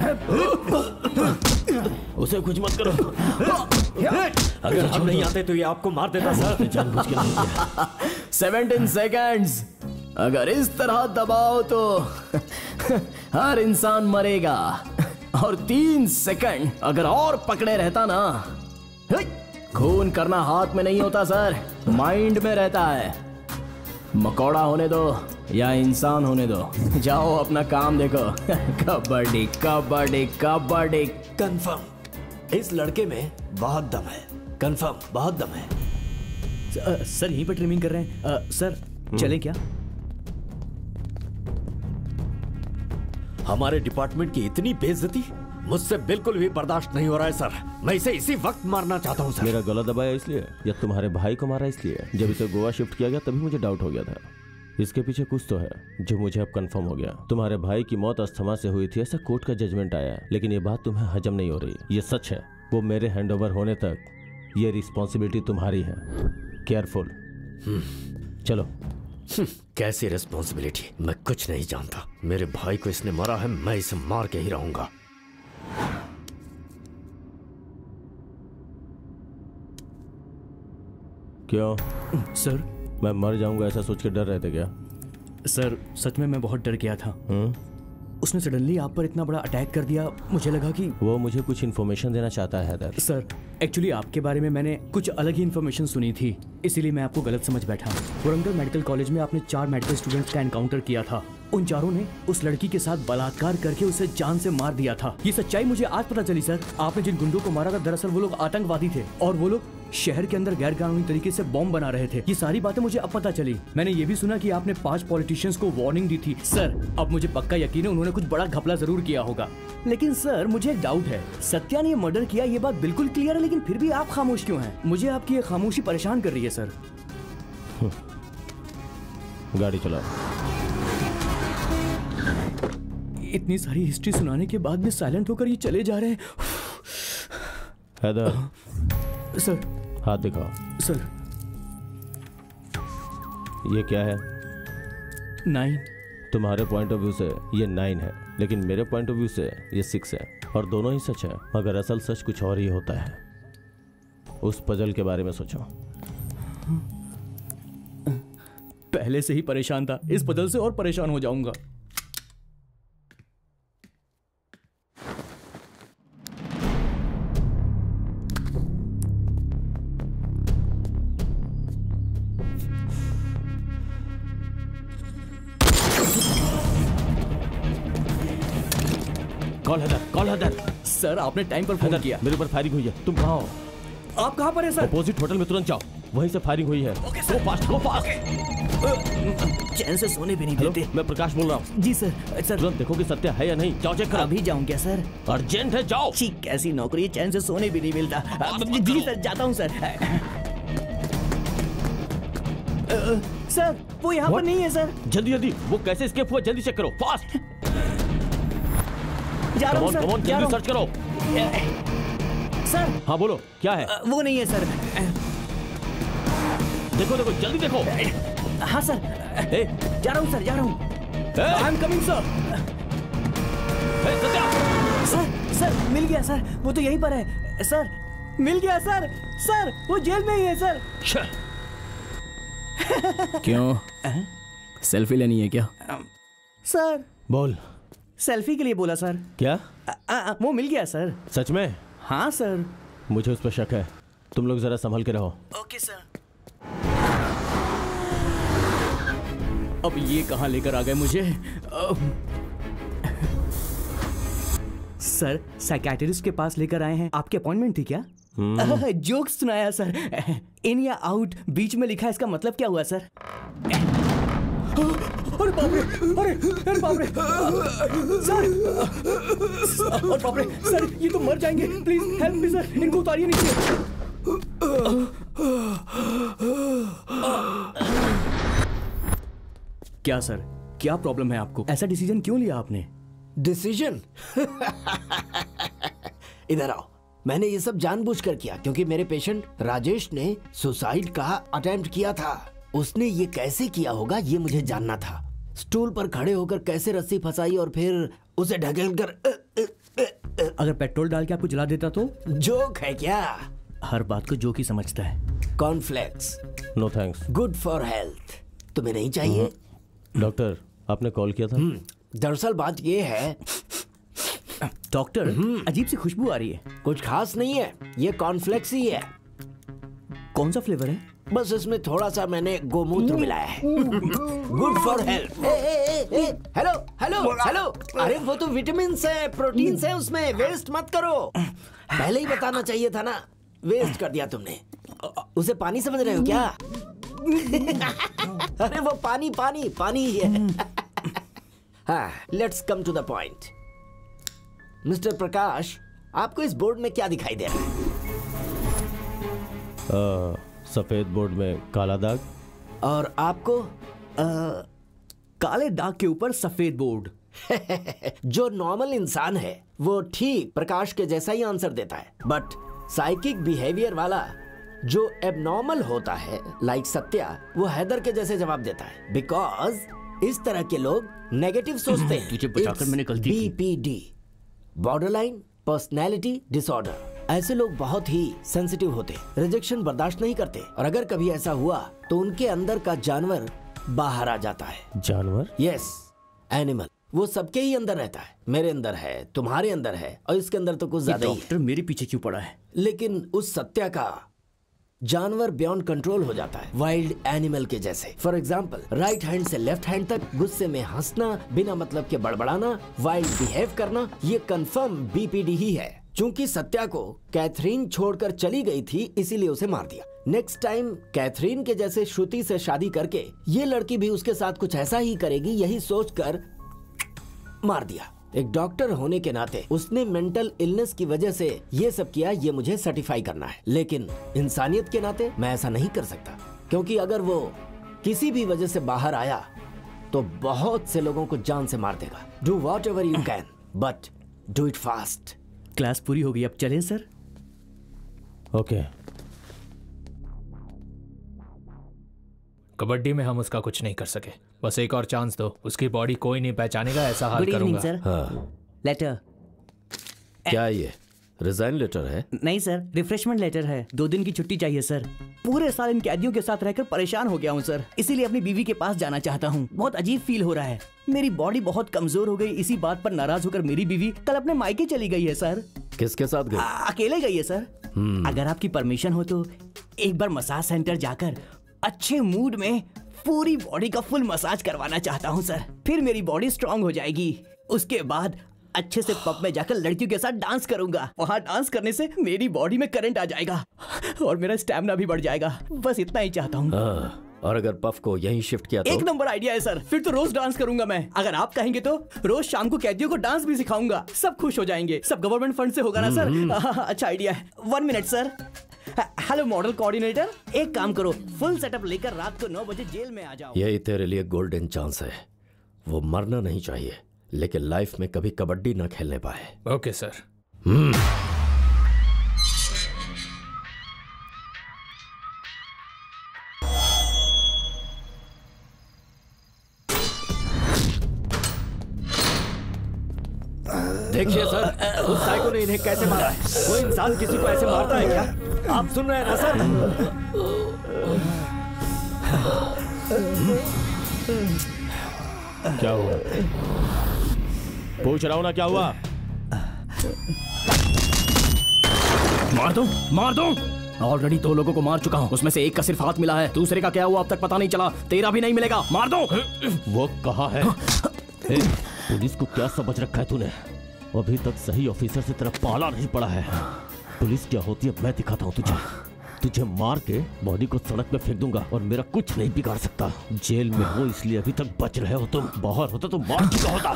उसे कुछ मत करो। अगर हम नहीं आते तो ये आपको मार देता सर। जानबूझ के नहीं किया। सेवनटीन सेकेंड्स अगर इस तरह दबाओ तो हर इंसान मरेगा। और तीन सेकंड अगर और पकड़े रहता ना, खून करना हाथ में नहीं होता सर, माइंड में रहता है। मकोड़ा होने दो या इंसान होने दो, जाओ अपना काम देखो। कबड्डी कबड्डी कबड्डी। कंफर्म इस लड़के में बहुत दम है। कंफर्म बहुत दम है। स- सर यहीं पर ट्रिमिंग कर रहे हैं। अ, सर चलें क्या? हमारे डिपार्टमेंट की इतनी बेइज्जती मुझसे बिल्कुल भी बर्दाश्त नहीं हो रहा है सर। मैं इसे इसी वक्त मारना चाहता हूँ सर। मेरा गला दबाया इसलिए या तुम्हारे भाई को मारा इसलिए? जब इसे गोवा शिफ्ट किया गया तभी मुझे डाउट हो गया था। इसके पीछे कुछ तो है जो मुझे अब कंफर्म हो गया। तुम्हारे भाई की मौत अस्थमा से हुई थी, ऐसा कोर्ट का जजमेंट आया है, लेकिन ये बात तुम्हें हजम नहीं हो रही। ये सच है, वो मेरे हैंडओवर होने तक ये रिस्पॉन्सिबिलिटी तुम्हारी है। केयरफुल। चलो। कैसी रिस्पॉन्सिबिलिटी? मैं कुछ नहीं जानता। मेरे भाई को इसने मारा है, मैं इसे मार के ही रहूंगा। क्यों सर? मैं मर जाऊंगा ऐसा सोच के डर रहे थे क्या? सर सच में मैं बहुत डर गया था। हुँ? उसने सडनली आप पर इतना बड़ा अटैक कर दिया, मुझे लगा कि वो मुझे कुछ इन्फॉर्मेशन देना चाहता है हैदर। सर एक्चुअली आपके बारे में मैंने कुछ अलग ही इन्फॉर्मेशन सुनी थी, इसीलिए मैं आपको गलत समझ बैठा। वरंगल मेडिकल कॉलेज में आपने चार मेडिकल स्टूडेंट्स का एनकाउंटर किया था। उन चारों ने उस लड़की के साथ बलात्कार करके उसे जान से मार दिया था। ये सच्चाई मुझे आज पता चली सर। आपने जिन गुंडों को मारा था दरअसल वो लोग आतंकवादी थे और वो लोग शहर के अंदर गैर कानूनी तरीके से बॉम्ब बना रहे थे। ये सारी बातें मुझे अब पता चली। मैंने ये भी सुना कि आपने पांच पॉलिटिशियंस को वार्निंग दी थी। सर अब मुझे पक्का यकीन है उन्होंने कुछ बड़ा घपला जरूर किया होगा। लेकिन सर मुझे एक डाउट है, सत्या ने ये मर्डर किया ये बात बिल्कुल क्लियर है, लेकिन फिर भी आप खामोश क्यों हैं? मुझे आपकी ये खामोशी परेशान कर रही है सर। गाड़ी चलाओ। इतनी सारी हिस्ट्री सुनाने के बाद भी साइलेंट होकर ये चले जा रहे हैं। हैदर। सर। हाथ दिखाओ। सर। ये क्या है? नाइन। तुम्हारे पॉइंट ऑफ व्यू से ये नाइन है, लेकिन मेरे पॉइंट ऑफ व्यू से ये सिक्स है, और दोनों ही सच है। मगर असल सच कुछ और ही होता है। उस पजल के बारे में सोचो। पहले से ही परेशान था, इस पजल से और परेशान हो जाऊंगा। Call Haider, call Haider. Sir आपने टाइम पर फोन किया। मेरे ऊपर फायरिंग हुई है, तुम कहाँ हो? आप कहाँ पर हैं सर? अपोजिट होटल में तुरंत जाओ, वहीं से फायरिंग हुई है। Okay sir. Go fast, go fast. चैन से सोने भी नहीं देते। मैं प्रकाश बोल रहा हूँ। जी सर। सर तुरंत देखो कि सत्या है या नहीं। जाओ चेक करो। अभी जाऊँ क्या सर? अर्जेंट है, जाओ। ठीक, कैसी नौकरी, चैन से सोने भी नहीं मिलता। जी सर जाता हूँ सर। सर वो यहाँ पर नहीं है सर। जल्दी जल्दी, वो कैसे एस्केप हुआ जल्दी चेक करो, फास्ट। जा रहा हूँ सर। कमॉन, जल्दी सर्च करो। सर। हाँ बोलो, क्या है? वो नहीं है सर। देखो देखो, जल्दी देखो। हाँ सर। ए, जा रहा हूँ सर, जा रहा हूँ। I am coming sir. Satya. Sir sir मिल गया सर, वो तो यहीं पर है सर। मिल गया सर। सर वो जेल में ही है सर। क्यों? सेल्फी लेनी है क्या? सर बोल। सेल्फी के लिए बोला सर। क्या? आ, आ, वो मिल गया सर। सच में? हाँ सर। मुझे उस पर शक है, तुम लोग जरा संभल के रहो। Okay sir. अब ये कहाँ लेकर आ गए मुझे? सर साइकियाट्रिस्ट के पास लेकर आए हैं, आपकी अपॉइंटमेंट थी क्या? जोक सुनाया सर। इन या आउट बीच में लिखा है, इसका मतलब क्या हुआ सर? अरे बाप रे, अरे अरे बाप रे सर, अरे बाप रे सर, ये तो मर जाएंगे। प्लीज हेल्प मी सर, इनको उतारिए नीचे। क्या सर, क्या प्रॉब्लम है आपको? ऐसा डिसीजन क्यों लिया आपने? डिसीजन? इधर आओ। मैंने ये सब जानबूझकर किया क्योंकि मेरे पेशेंट राजेश ने सुसाइड का अटेम्प्ट किया था। उसने ये कैसे किया होगा ये मुझे जानना था। स्टूल पर खड़े होकर कैसे रस्सी फंसाई और फिर उसे ढकेल कर। अगर पेट्रोल डाल के आपको जला देता तो? जोक है क्या? हर बात को जोक ही समझता है। Cornflakes. No thanks. Good for health. तुम्हें नहीं चाहिए? डॉक्टर आपने कॉल किया था? दरअसल बात ये है डॉक्टर, अजीब सी खुशबू आ रही है। कुछ खास नहीं है, ये कॉर्नफ्लेक्स ही है। कौन सा फ्लेवर है? बस इसमें थोड़ा सा मैंने गोमूत्र मिलाया है। Good for health. Hello hello hello, अरे वो तो विटामिन है, प्रोटीन है उसमें, वेस्ट मत करो। पहले ही बताना चाहिए था ना, वेस्ट कर दिया तुमने। उसे पानी समझ रहे हो क्या? अरे वो पानी पानी पानी ही है। हाँ, let's come to the point. Mister Prakash, आपको इस बोर्ड में क्या दिखाई दे रहा है? आ, सफेद बोर्ड में काला दाग। और आपको? काले दाग के ऊपर सफेद बोर्ड। जो नॉर्मल इंसान है वो ठीक प्रकाश के जैसा ही आंसर देता है, बट साइकिक बिहेवियर वाला जो एबनॉर्मल होता है लाइक सत्या, वो हैदर के जैसे जवाब देता है। बिकॉज इस तरह के लोग नेगेटिव सोचते हैं। तुझे बचाकर मैंने गलती की। BPD, borderline personality disorder. ऐसे लोग बहुत ही सेंसिटिव होते, रिजेक्शन बर्दाश्त नहीं करते, और अगर कभी ऐसा हुआ तो उनके अंदर का जानवर बाहर आ जाता है। जानवर? Yes, animal. वो सबके ही अंदर रहता है, मेरे अंदर है, तुम्हारे अंदर है, और इसके अंदर तो कुछ ज्यादा ही है। डॉक्टर मेरे पीछे क्यों पड़ा है? लेकिन उस सत्या का जानवर बियॉन्ड कंट्रोल हो जाता है, वाइल्ड एनिमल के जैसे। फॉर एग्जाम्पल, राइट हैंड से लेफ्ट हैंड तक गुस्से में हंसना, बिना मतलब के बड़बड़ाना, वाइल्ड बिहेव करना, ये कंफर्म बीपीडी ही है। चूंकि सत्या को कैथरीन छोड़कर चली गई थी, इसीलिए उसे मार दिया। नेक्स्ट टाइम कैथरीन के जैसे श्रुति से शादी करके ये लड़की भी उसके साथ कुछ ऐसा ही करेगी, यही सोचकर मार दिया। एक डॉक्टर होने के नाते उसने मेंटल इलनेस की वजह से ये सब किया, ये मुझे सर्टिफाई करना है। लेकिन इंसानियत के नाते मैं ऐसा नहीं कर सकता, क्योंकि अगर वो किसी भी वजह से बाहर आया तो बहुत से लोगों को जान से मार देगा। Do whatever you can, but do it fast. Class पूरी हो गई, अब चलें सर? ओके। कबड्डी में हम उसका कुछ नहीं कर सके, बस एक और चांस दो। उसकी बॉडी कोई नहीं पहचानेगा, ऐसा हाल करूंगा। सर। हाँ। लेटर। क्या ये रिजाइन लेटर है? नहीं सर, रिफ्रेशमेंट लेटर है। दो दिन की छुट्टी चाहिए सर। पूरे साल इन कैदियों के साथ रहकर परेशान हो गया हूँ सर, इसीलिए अपनी बीवी के पास जाना चाहता हूँ। बहुत अजीब फील हो रहा है, मेरी बॉडी बहुत कमजोर हो गई। इसी बात पर नाराज होकर मेरी बीवी कल अपने मायके चली गई है सर। किसके साथ गई? अकेले गई है सर। अगर आपकी परमिशन हो तो एक बार मसाज सेंटर जाकर अच्छे मूड में पूरी बॉडी का फुल मसाज करवाना चाहता हूँ सर। फिर मेरी बॉडी स्ट्रांग हो जाएगी। उसके बाद अच्छे से पब में जाकर लड़कियों के साथ डांस करूंगा। वहाँ डांस करने से मेरी बॉडी में करंट आ जाएगा और मेरा स्टैमिना भी बढ़ जाएगा। बस इतना ही चाहता हूँ। और अगर पफ को यहीं शिफ्ट किया तो? एक नंबर आइडिया है सर, फिर तो रोज डांस करूंगा मैं। अगर आप कहेंगे तो रोज शाम को कैदियों को डांस भी सिखाऊंगा, सब खुश हो जाएंगे। सब गवर्नमेंट फंड से होगा ना सर? अच्छा आइडिया है। One minute sir. Hello model coordinator, एक काम करो, फुल सेटअप लेकर रात को नौ बजे जेल में आ जाओ। यही तेरे लिए गोल्डन चांस है। वो मरना नहीं चाहिए, लेकिन लाइफ में कभी कबड्डी ना खेलने पाए। Okay sir. देखिए सर, उस साइको ने इन्हें कैसे मारा है। कोई इंसान किसी को ऐसे मारता है क्या? आप सुन रहे हैं ना सर? क्या हुआ? पूछ रहा हूं ना, क्या हुआ? मार दो, मार दो। ऑलरेडी दो लोगों को मार चुका हूँ, उसमें से एक का सिर्फ हाथ मिला है, दूसरे का क्या हुआ अब तक पता नहीं चला। तेरा भी नहीं मिलेगा, मार दो। वो कहाँ है? ए, पुलिस को क्या समझ रखा है तूने? अभी तक सही ऑफिसर से तेरा पाला नहीं पड़ा है। पुलिस क्या होती है मैं दिखाता हूँ तुझे। तुझे मार के बॉडी को सड़क पे फेंक दूंगा और मेरा कुछ नहीं बिगाड़ सकता। जेल में हो इसलिए अभी तक बच रहे हो तुम, बाहर होता तो मार चुका होता।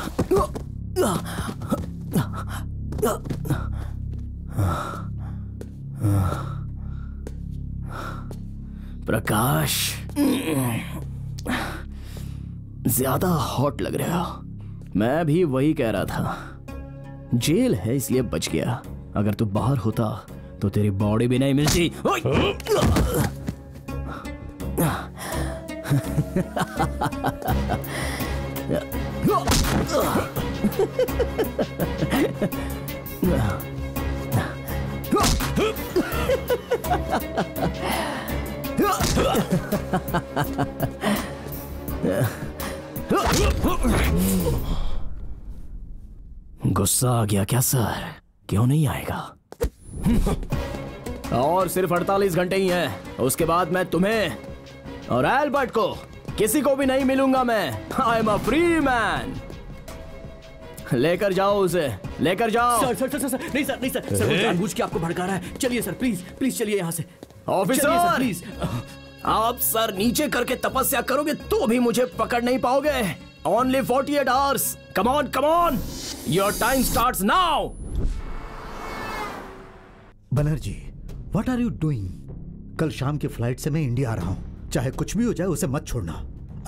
प्रकाश, ज्यादा हॉट लग रहा हो। मैं भी वही कह रहा था, जेल है इसलिए बच गया। अगर तू बाहर होता तो तेरी बॉडी भी नहीं मिलती। गुस्सा आ गया क्या सर? क्यों नहीं आएगा? और सिर्फ अड़तालीस घंटे ही हैं, उसके बाद मैं तुम्हें और एल्बर्ट को किसी को भी नहीं मिलूंगा। मैं I am a free man. लेकर जाओ उसे, लेकर जाओ। सर सर सर सर नहीं सर नहीं सर, सर वो जानबूझ के आपको भड़का रहा है। चलिए सर प्लीज प्लीज चलिए यहाँ से। ऑफिसर प्लीज, आप सर नीचे करके तपस्या करोगे तो भी मुझे पकड़ नहीं पाओगे। Only forty eight hours. Come on come on, your time starts now. Banerjee, what are you doing? कल शाम की फ्लाइट से मैं इंडिया आ रहा हूं। चाहे कुछ भी हो जाए उसे मत छोड़ना।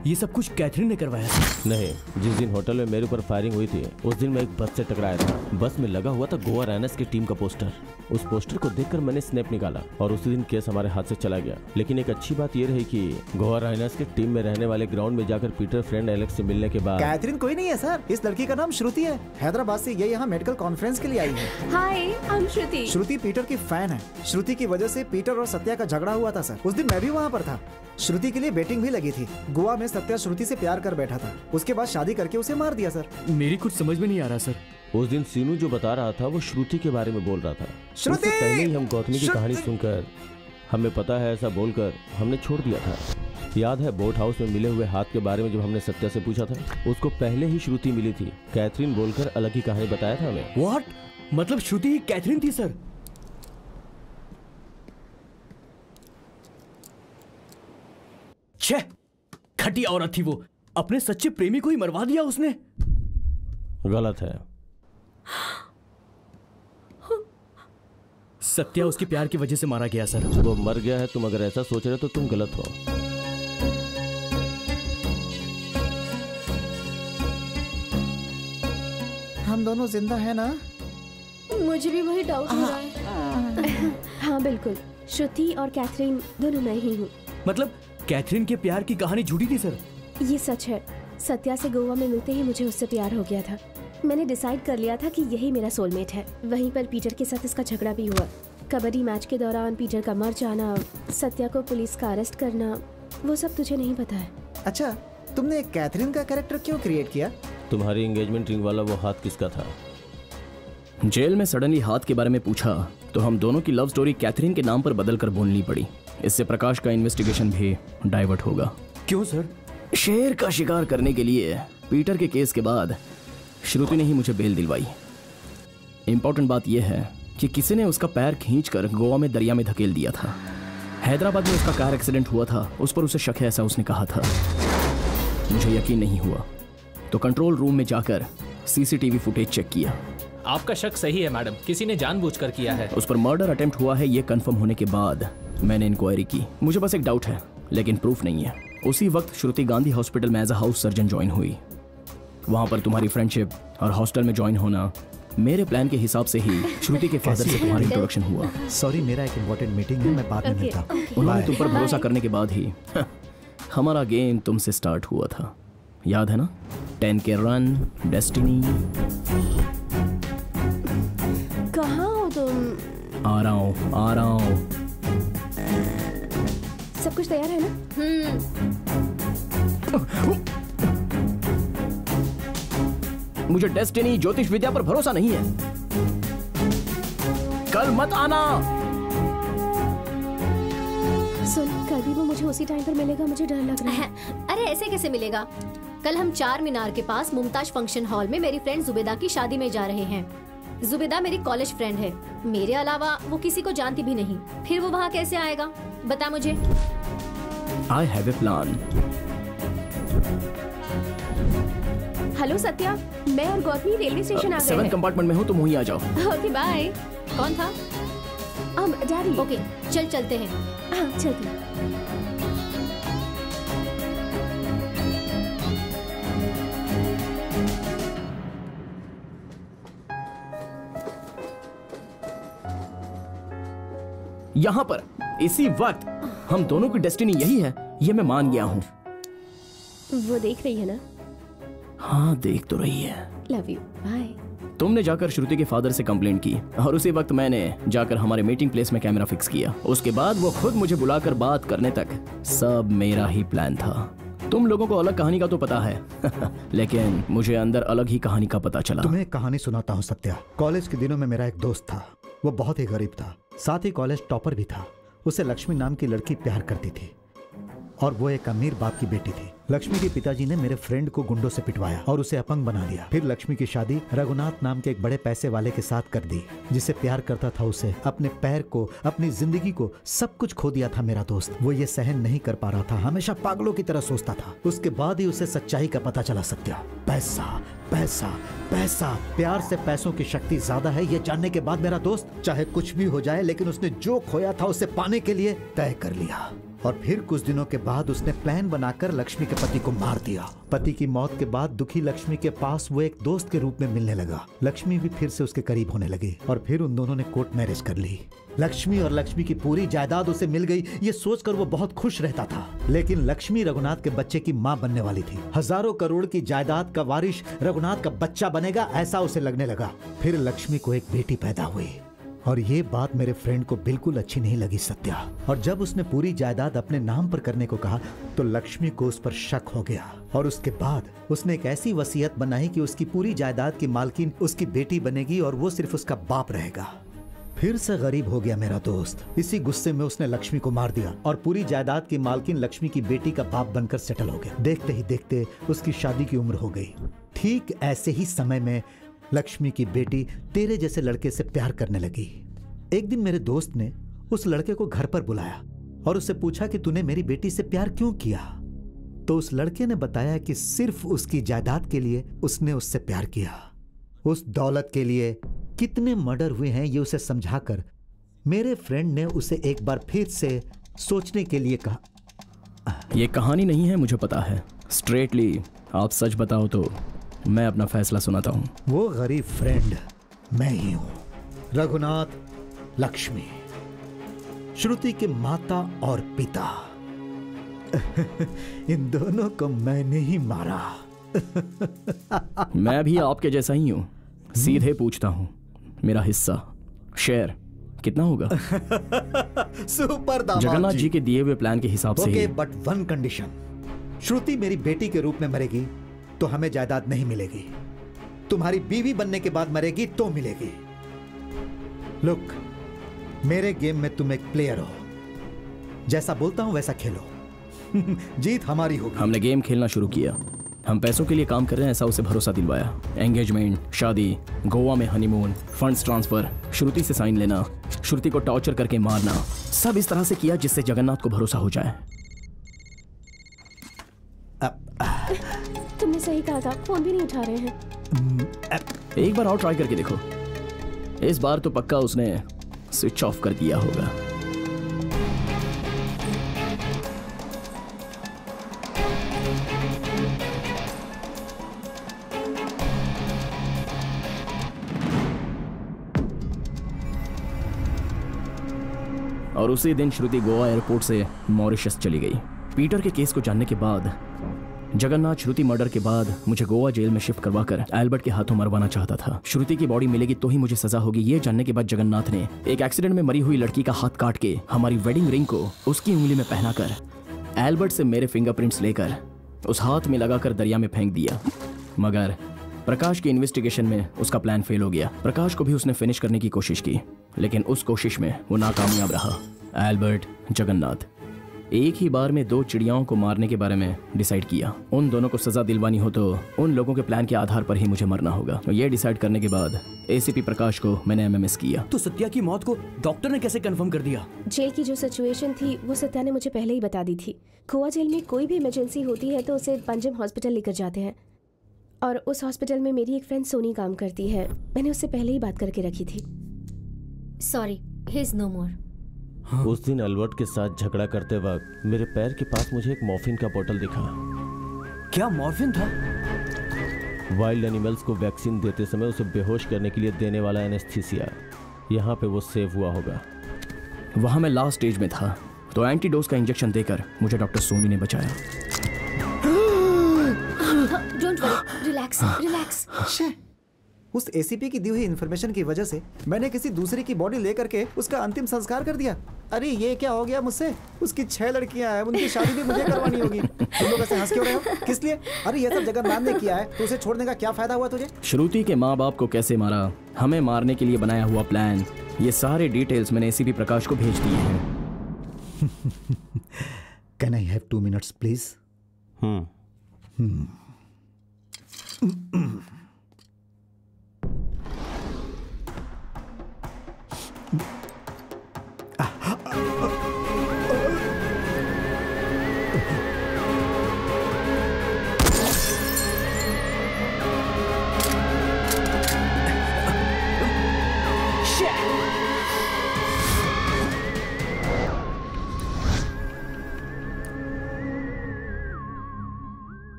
ये सब कुछ कैथरीन ने करवाया? नहीं, जिस दिन होटल में मेरे ऊपर फायरिंग हुई थी उस दिन मैं एक बस से टकराया था। बस में लगा हुआ था गोवा राइनर्स की टीम का पोस्टर। उस पोस्टर को देखकर मैंने स्नैप निकाला और उसी दिन केस हमारे हाथ से चला गया। लेकिन एक अच्छी बात ये रही कि गोवा राइनर्स की टीम में रहने वाले ग्राउंड में जाकर पीटर फ्रेंड एलेक्स से मिलने के बाद। कैथरीन कोई नहीं है सर, इस लड़की का नाम श्रुति है। हैदराबाद से ये यहाँ मेडिकल कॉन्फ्रेंस के लिए आई है। Hi, I am Shruti. Shruti Peter की फैन है। श्रुति की वजह से पीटर और सत्या का झगड़ा हुआ था सर। उस दिन मैं भी वहाँ पर था। श्रुति के लिए बेटिंग भी लगी थी। गोवा में सत्या श्रुति से प्यार कर बैठा था, उसके बाद शादी करके उसे मार दिया सर। मेरी कुछ समझ में नहीं आ रहा सर। उस दिन सीनू जो बता रहा था वो श्रुति के बारे में बोल रहा था। श्रुति! उससे पहले ही हम गौतमी की कहानी सुनकर हमें पता है ऐसा बोलकर हमने छोड़ दिया था। याद है बोट हाउस में मिले हुए हाथ के बारे में जब हमने सत्या से पूछा था, उसको पहले ही श्रुति मिली थी। कैथरीन बोलकर अलग ही कहानी बताया था हमें। व्हाट? मतलब श्रुति ही कैथरीन थी सर? छे, घटिया औरत थी वो। अपने सच्चे प्रेमी को ही मरवा दिया उसने। गलत है। सत्या उसके प्यार की वजह से मारा गया सर। वो मर गया है, तुम अगर ऐसा सोच रहे तो तुम गलत हो। हम दोनों जिंदा है ना? मुझे भी वही डाउट हो रहा है। हाँ बिल्कुल, श्रुति और कैथरीन दोनों मैं ही हूँ। मतलब कैथरीन के प्यार की कहानी झूठी थी सर? ये सच है। सत्या से गोवा में मिलते ही मुझे उससे प्यार हो गया था। मैंने डिसाइड कर लिया था कि यही मेरा सोलमेट है। वहीं पर पीटर के साथ इसका झगड़ा भी हुआ। कबड्डी मैच के दौरान पीटर का मर जाना, सत्या को पुलिस का अरेस्ट करना, वो सब तुझे नहीं पता है। अच्छा, तुमने कैथरीन का कैरेक्टर क्यों क्रिएट किया? तुम्हारी एंगेजमेंट रिंग वाला वो हाथ किसका था? जेल में सडनली हाथ के बारे में पूछा तो हम दोनों की लव स्टोरी कैथरीन के नाम पर बदल कर बोलनी पड़ी। इससे प्रकाश का इन्वेस्टिगेशन भी डाइवर्ट होगा। क्यों सर? शेर का शिकार करने के लिए पीटर के केस के बाद श्रुति ने ही मुझे बेल दिलवाई। इंपॉर्टेंट बात यह है कि किसी ने उसका पैर खींचकर गोवा में दरिया में धकेल दिया था। हैदराबाद में उसका कार एक्सीडेंट हुआ था, उस पर उसे शक है ऐसा उसने कहा था। मुझे यकीन नहीं हुआ तो कंट्रोल रूम में जाकर सीसीटीवी फुटेज चेक किया। आपका शक सही है मैडम, किसी ने जानबूझकर किया है। उस पर मर्डर अटेम्प्ट हुआ है ये कंफर्म होने के बाद मैंने इंक्वायरी की। मुझे बस एक डाउट है लेकिन प्रूफ नहीं है। उसी वक्त श्रुति गांधी हॉस्पिटल में as a house surgeon join हुई। वहां पर तुम्हारी फ्रेंडशिप और हॉस्टल में ज्वाइन होना, मेरे प्लान के हिसाब से ही श्रुति के फादर से तुम्हारा इंट्रोडक्शन हुआ। सॉरी, मेरा एक इम्पोर्टेंट मीटिंग है, मैं बाद में मिलता हूं। उन्होंने तुम पर भरोसा करने के बाद ही हमारा गेम तुमसे स्टार्ट हुआ था, याद है ना? टेन के रन, डेस्टिनी। कहाँ हो तुम? आ रहा हूँ, आ रहा हूँ। सब कुछ तैयार है ना? मुझे डेस्टिनी ज्योतिष विद्या पर भरोसा नहीं है। कल मत आना। सुन, कल भी वो मुझे उसी टाइम पर मिलेगा, मुझे डर लग रहा है। अरे ऐसे कैसे मिलेगा? कल हम चार मीनार के पास मुमताज फंक्शन हॉल में मेरी फ्रेंड जुबेदा की शादी में जा रहे हैं। जुबेदा मेरी कॉलेज फ्रेंड है, मेरे अलावा वो किसी को जानती भी नहीं। फिर वो वहाँ कैसे आएगा बता मुझे। I have a plan. Hello Satya, मैं और गौतमी रेलवे स्टेशन आ गए सेवन हैं। कंपार्टमेंट में हूँ, तुम वहीं आ जाओ। Okay bye. कौन था? हम डैडी। ओके चल चलते हैं। हाँ चलते हैं। यहाँ पर इसी वक्त हम दोनों की डेस्टिनी यही है, ये मैं मान गया हूँ। वो देख रही है ना? हाँ देख तो रही है। Love you, bye. तुमने जाकर श्रुति के फादर से कंप्लेंट की और उसी वक्त मैंने जाकर हमारे मीटिंग प्लेस में कैमरा फिक्स किया। उसके बाद वो खुद मुझे बुलाकर बात करने तक सब मेरा ही प्लान था। तुम लोगों को अलग कहानी का तो पता है लेकिन मुझे अंदर अलग ही कहानी का पता चला। तुम्हें एक कहानी सुनाता हूँ सत्या। कॉलेज के दिनों में मेरा एक दोस्त था, वो बहुत ही गरीब था, साथ ही कॉलेज टॉपर भी था। उसे लक्ष्मी नाम की लड़की प्यार करती थी और वो एक अमीर बाप की बेटी थी। लक्ष्मी के पिताजी ने मेरे फ्रेंड को गुंडों से पिटवाया और उसे अपंग बना दिया। फिर लक्ष्मी की शादी रघुनाथ नाम के एक बड़े पैसे वाले के साथ कर दी, जिससे प्यार करता था उसे। अपने पैर को, अपनी जिंदगी को, सब कुछ खो दिया था मेरा दोस्त। वो ये सहन नहीं कर पा रहा था, हमेशा पागलों की तरह सोचता था। उसके बाद ही उसे सच्चाई का पता चला सत्या। पैसा पैसा पैसा, प्यार से पैसों की शक्ति ज्यादा है, ये जानने के बाद मेरा दोस्त चाहे कुछ भी हो जाए लेकिन उसने जो खोया था उसे पाने के लिए तय कर लिया। और फिर कुछ दिनों के बाद उसने प्लान बनाकर लक्ष्मी के पति को मार दिया। पति की मौत के बाद दुखी लक्ष्मी के पास वो एक दोस्त के रूप में मिलने लगा। लक्ष्मी भी फिर से उसके करीब होने लगी और फिर उन दोनों ने कोर्ट मैरिज कर ली। लक्ष्मी और लक्ष्मी की पूरी जायदाद उसे मिल गई, ये सोचकर वो बहुत खुश रहता था। लेकिन लक्ष्मी रघुनाथ के बच्चे की माँ बनने वाली थी। हजारों करोड़ की जायदाद का वारिस रघुनाथ का बच्चा बनेगा, ऐसा उसे लगने लगा। फिर लक्ष्मी को एक बेटी पैदा हुई और ये बात मेरे फ्रेंड को बिल्कुल अच्छी नहीं लगी सत्या। और जब उसने पूरी जायदाद अपने नाम पर करने को कहा तो लक्ष्मी को उस पर शक हो गया और उसके बाद उसने एक ऐसी वसीयत बनाई कि उसकी पूरी जायदाद की मालकिन उसकी बेटी बनेगी और वो सिर्फ उसका बाप रहेगा। फिर से गरीब हो गया मेरा दोस्त। इसी गुस्से में उसने लक्ष्मी को मार दिया और पूरी जायदाद की मालकिन लक्ष्मी की बेटी का बाप बनकर सेटल हो गया। देखते ही देखते उसकी शादी की उम्र हो गई। ठीक ऐसे ही समय में लक्ष्मी की बेटी तेरे जैसे लड़के से प्यार करने लगी। एक दिन मेरे दोस्त ने उस लड़के को घर पर बुलाया और उससे पूछा कि तूने मेरी बेटी से प्यार क्यों किया। तो उस लड़के ने बताया कि सिर्फ उसकी जायदाद के लिए उसने उससे प्यार किया। उस दौलत के लिए कितने मर्डर हुए हैं ये उसे समझाकर मेरे फ्रेंड ने उसे एक बार फिर से सोचने के लिए कहा। ये कहानी नहीं है, मुझे पता है। स्ट्रेटली आप सच बताओ तो मैं अपना फैसला सुनाता हूँ। वो गरीब फ्रेंड मैं ही हूँ, रघुनाथ, लक्ष्मी, श्रुति के माता और पिता। इन दोनों को मैंने ही मारा। मैं भी आपके जैसा ही हूँ। सीधे पूछता हूँ, मेरा हिस्सा शेयर कितना होगा? सुपर दामाद जगन्नाथ जी के दिए हुए प्लान के हिसाब से ही। बट वन कंडीशन, श्रुति मेरी बेटी के रूप में मरेगी तो हमें जायदाद नहीं मिलेगी। तुम्हारी बीवी बनने के बाद मरेगी तो मिलेगी। लुक, मेरे गेम में तुम एक प्लेयर हो, जैसा बोलता हूं वैसा खेलो। जीत हमारी होगी। हमने गेम खेलना शुरू किया। हम पैसों के लिए काम कर रहे हैं, ऐसा उसे भरोसा दिलवाया। एंगेजमेंट, शादी, गोवा में हनीमून, फंड्स ट्रांसफर, श्रुति से साइन लेना, श्रुति को टॉर्चर करके मारना, सब इस तरह से किया जिससे जगन्नाथ को भरोसा हो जाए। तुमने सही कहा था, फोन भी नहीं उठा रहे हैं। एक बार और ट्राई करके देखो। इस बार तो पक्का उसने स्विच ऑफ कर दिया होगा। और उसी दिन श्रुति गोवा एयरपोर्ट से मॉरिशस चली गई। पीटर के केस को जानने के बाद जगन्नाथ श्रुति मर्डर के बाद मुझे गोवा जेल में शिफ्ट करवाकर एल्बर्ट के हाथों मरवाना चाहता था। श्रुति की बॉडी मिलेगी तो ही मुझे सजा होगी, ये जानने के बाद जगन्नाथ ने एक एक्सीडेंट में मरी हुई लड़की का हाथ काट के हमारी वेडिंग रिंग को उसकी उंगली में पहनाकर एल्बर्ट से मेरे फिंगरप्रिंट्स लेकर उस हाथ में लगाकर दरिया में फेंक दिया। मगर प्रकाश की इन्वेस्टिगेशन में उसका प्लान फेल हो गया। प्रकाश को भी उसने फिनिश करने की कोशिश की, लेकिन उस कोशिश में वो नाकामयाब रहा। एल्बर्ट, जगन्नाथ एक ही बार में दो चिड़ियाओं को मारने के बारे में डिसाइड किया। उन दोनों को सजा दिलवानी हो तो उन लोगों के प्लान के आधार पर ही मुझे मरना होगा। तो ये डिसाइड करने के बाद एसीपी प्रकाश को मैंने एमएमएस किया। तो सत्या की मौत को डॉक्टर ने कैसे कंफर्म कर दिया? जेल की जो सिचुएशन थी वो सत्या ने मुझे पहले ही बता दी थी। गोवा जेल में कोई भी इमरजेंसी होती है तो उसे पंजम हॉस्पिटल लेकर जाते हैं, और उस हॉस्पिटल में मेरी एक फ्रेंड सोनी काम करती है। मैंने उससे पहले ही बात करके रखी थी। Sorry, he is no more. हाँ। उस दिन अल्बर्ट के साथ झगड़ा करते वक्त मेरे पैर के पास मुझे एक मॉर्फिन का बोतल दिखा। क्या मॉर्फिन था? वाइल्ड एनिमल्स को वैक्सीन देते समय उसे बेहोश करने के लिए देने वाला एनेस्थीसिया। यहाँ पे वो सेव हुआ होगा। वहाँ मैं लास्ट स्टेज में था तो एंटीडोज का इंजेक्शन देकर मुझे डॉक्टर सोनी ने बचाया। Don't worry, relax relax. उस एसीपी की दी हुई इन्फॉर्मेशन की वजह से मैंने किसी दूसरे की बॉडी लेकर के उसका अंतिम संस्कार कर दिया। अरे ये क्या हो गया मुझसे? उसकी छह लड़कियां हैं, उनकी शादी भी मुझे करवानी होगी। तुम लोग ऐसे हंस क्यों रहे हो? किस लिए? अरे ये सब जगन्नाथ ने किया है तो उसे छोड़ने का क्या फायदा हुआ तुझे? श्रुति के माँ बाप को कैसे मारा, हमें मारने के लिए बनाया हुआ प्लान, ये सारे डिटेल्स मैंने एसीपी प्रकाश को भेज दिए हैं। Can I have two minutes please? हम्म हम्म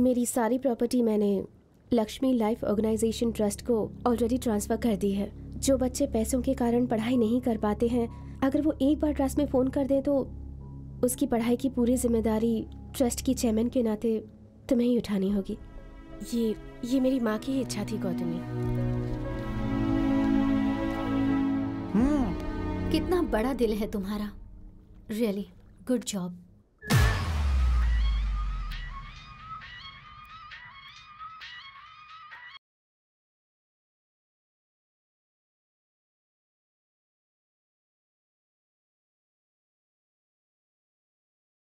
मेरी सारी प्रॉपर्टी मैंने लक्ष्मी लाइफ ऑर्गेनाइजेशन ट्रस्ट को ऑलरेडी ट्रांसफ़र कर दी है। जो बच्चे पैसों के कारण पढ़ाई नहीं कर पाते हैं, अगर वो एक बार ट्रस्ट में फ़ोन कर दें तो उसकी पढ़ाई की पूरी जिम्मेदारी ट्रस्ट की चेयरमैन के नाते तुम्हें ही उठानी होगी। ये ये मेरी माँ की ही इच्छा थी गौतमी। कितना बड़ा दिल है तुम्हारा, रियली गुड जॉब।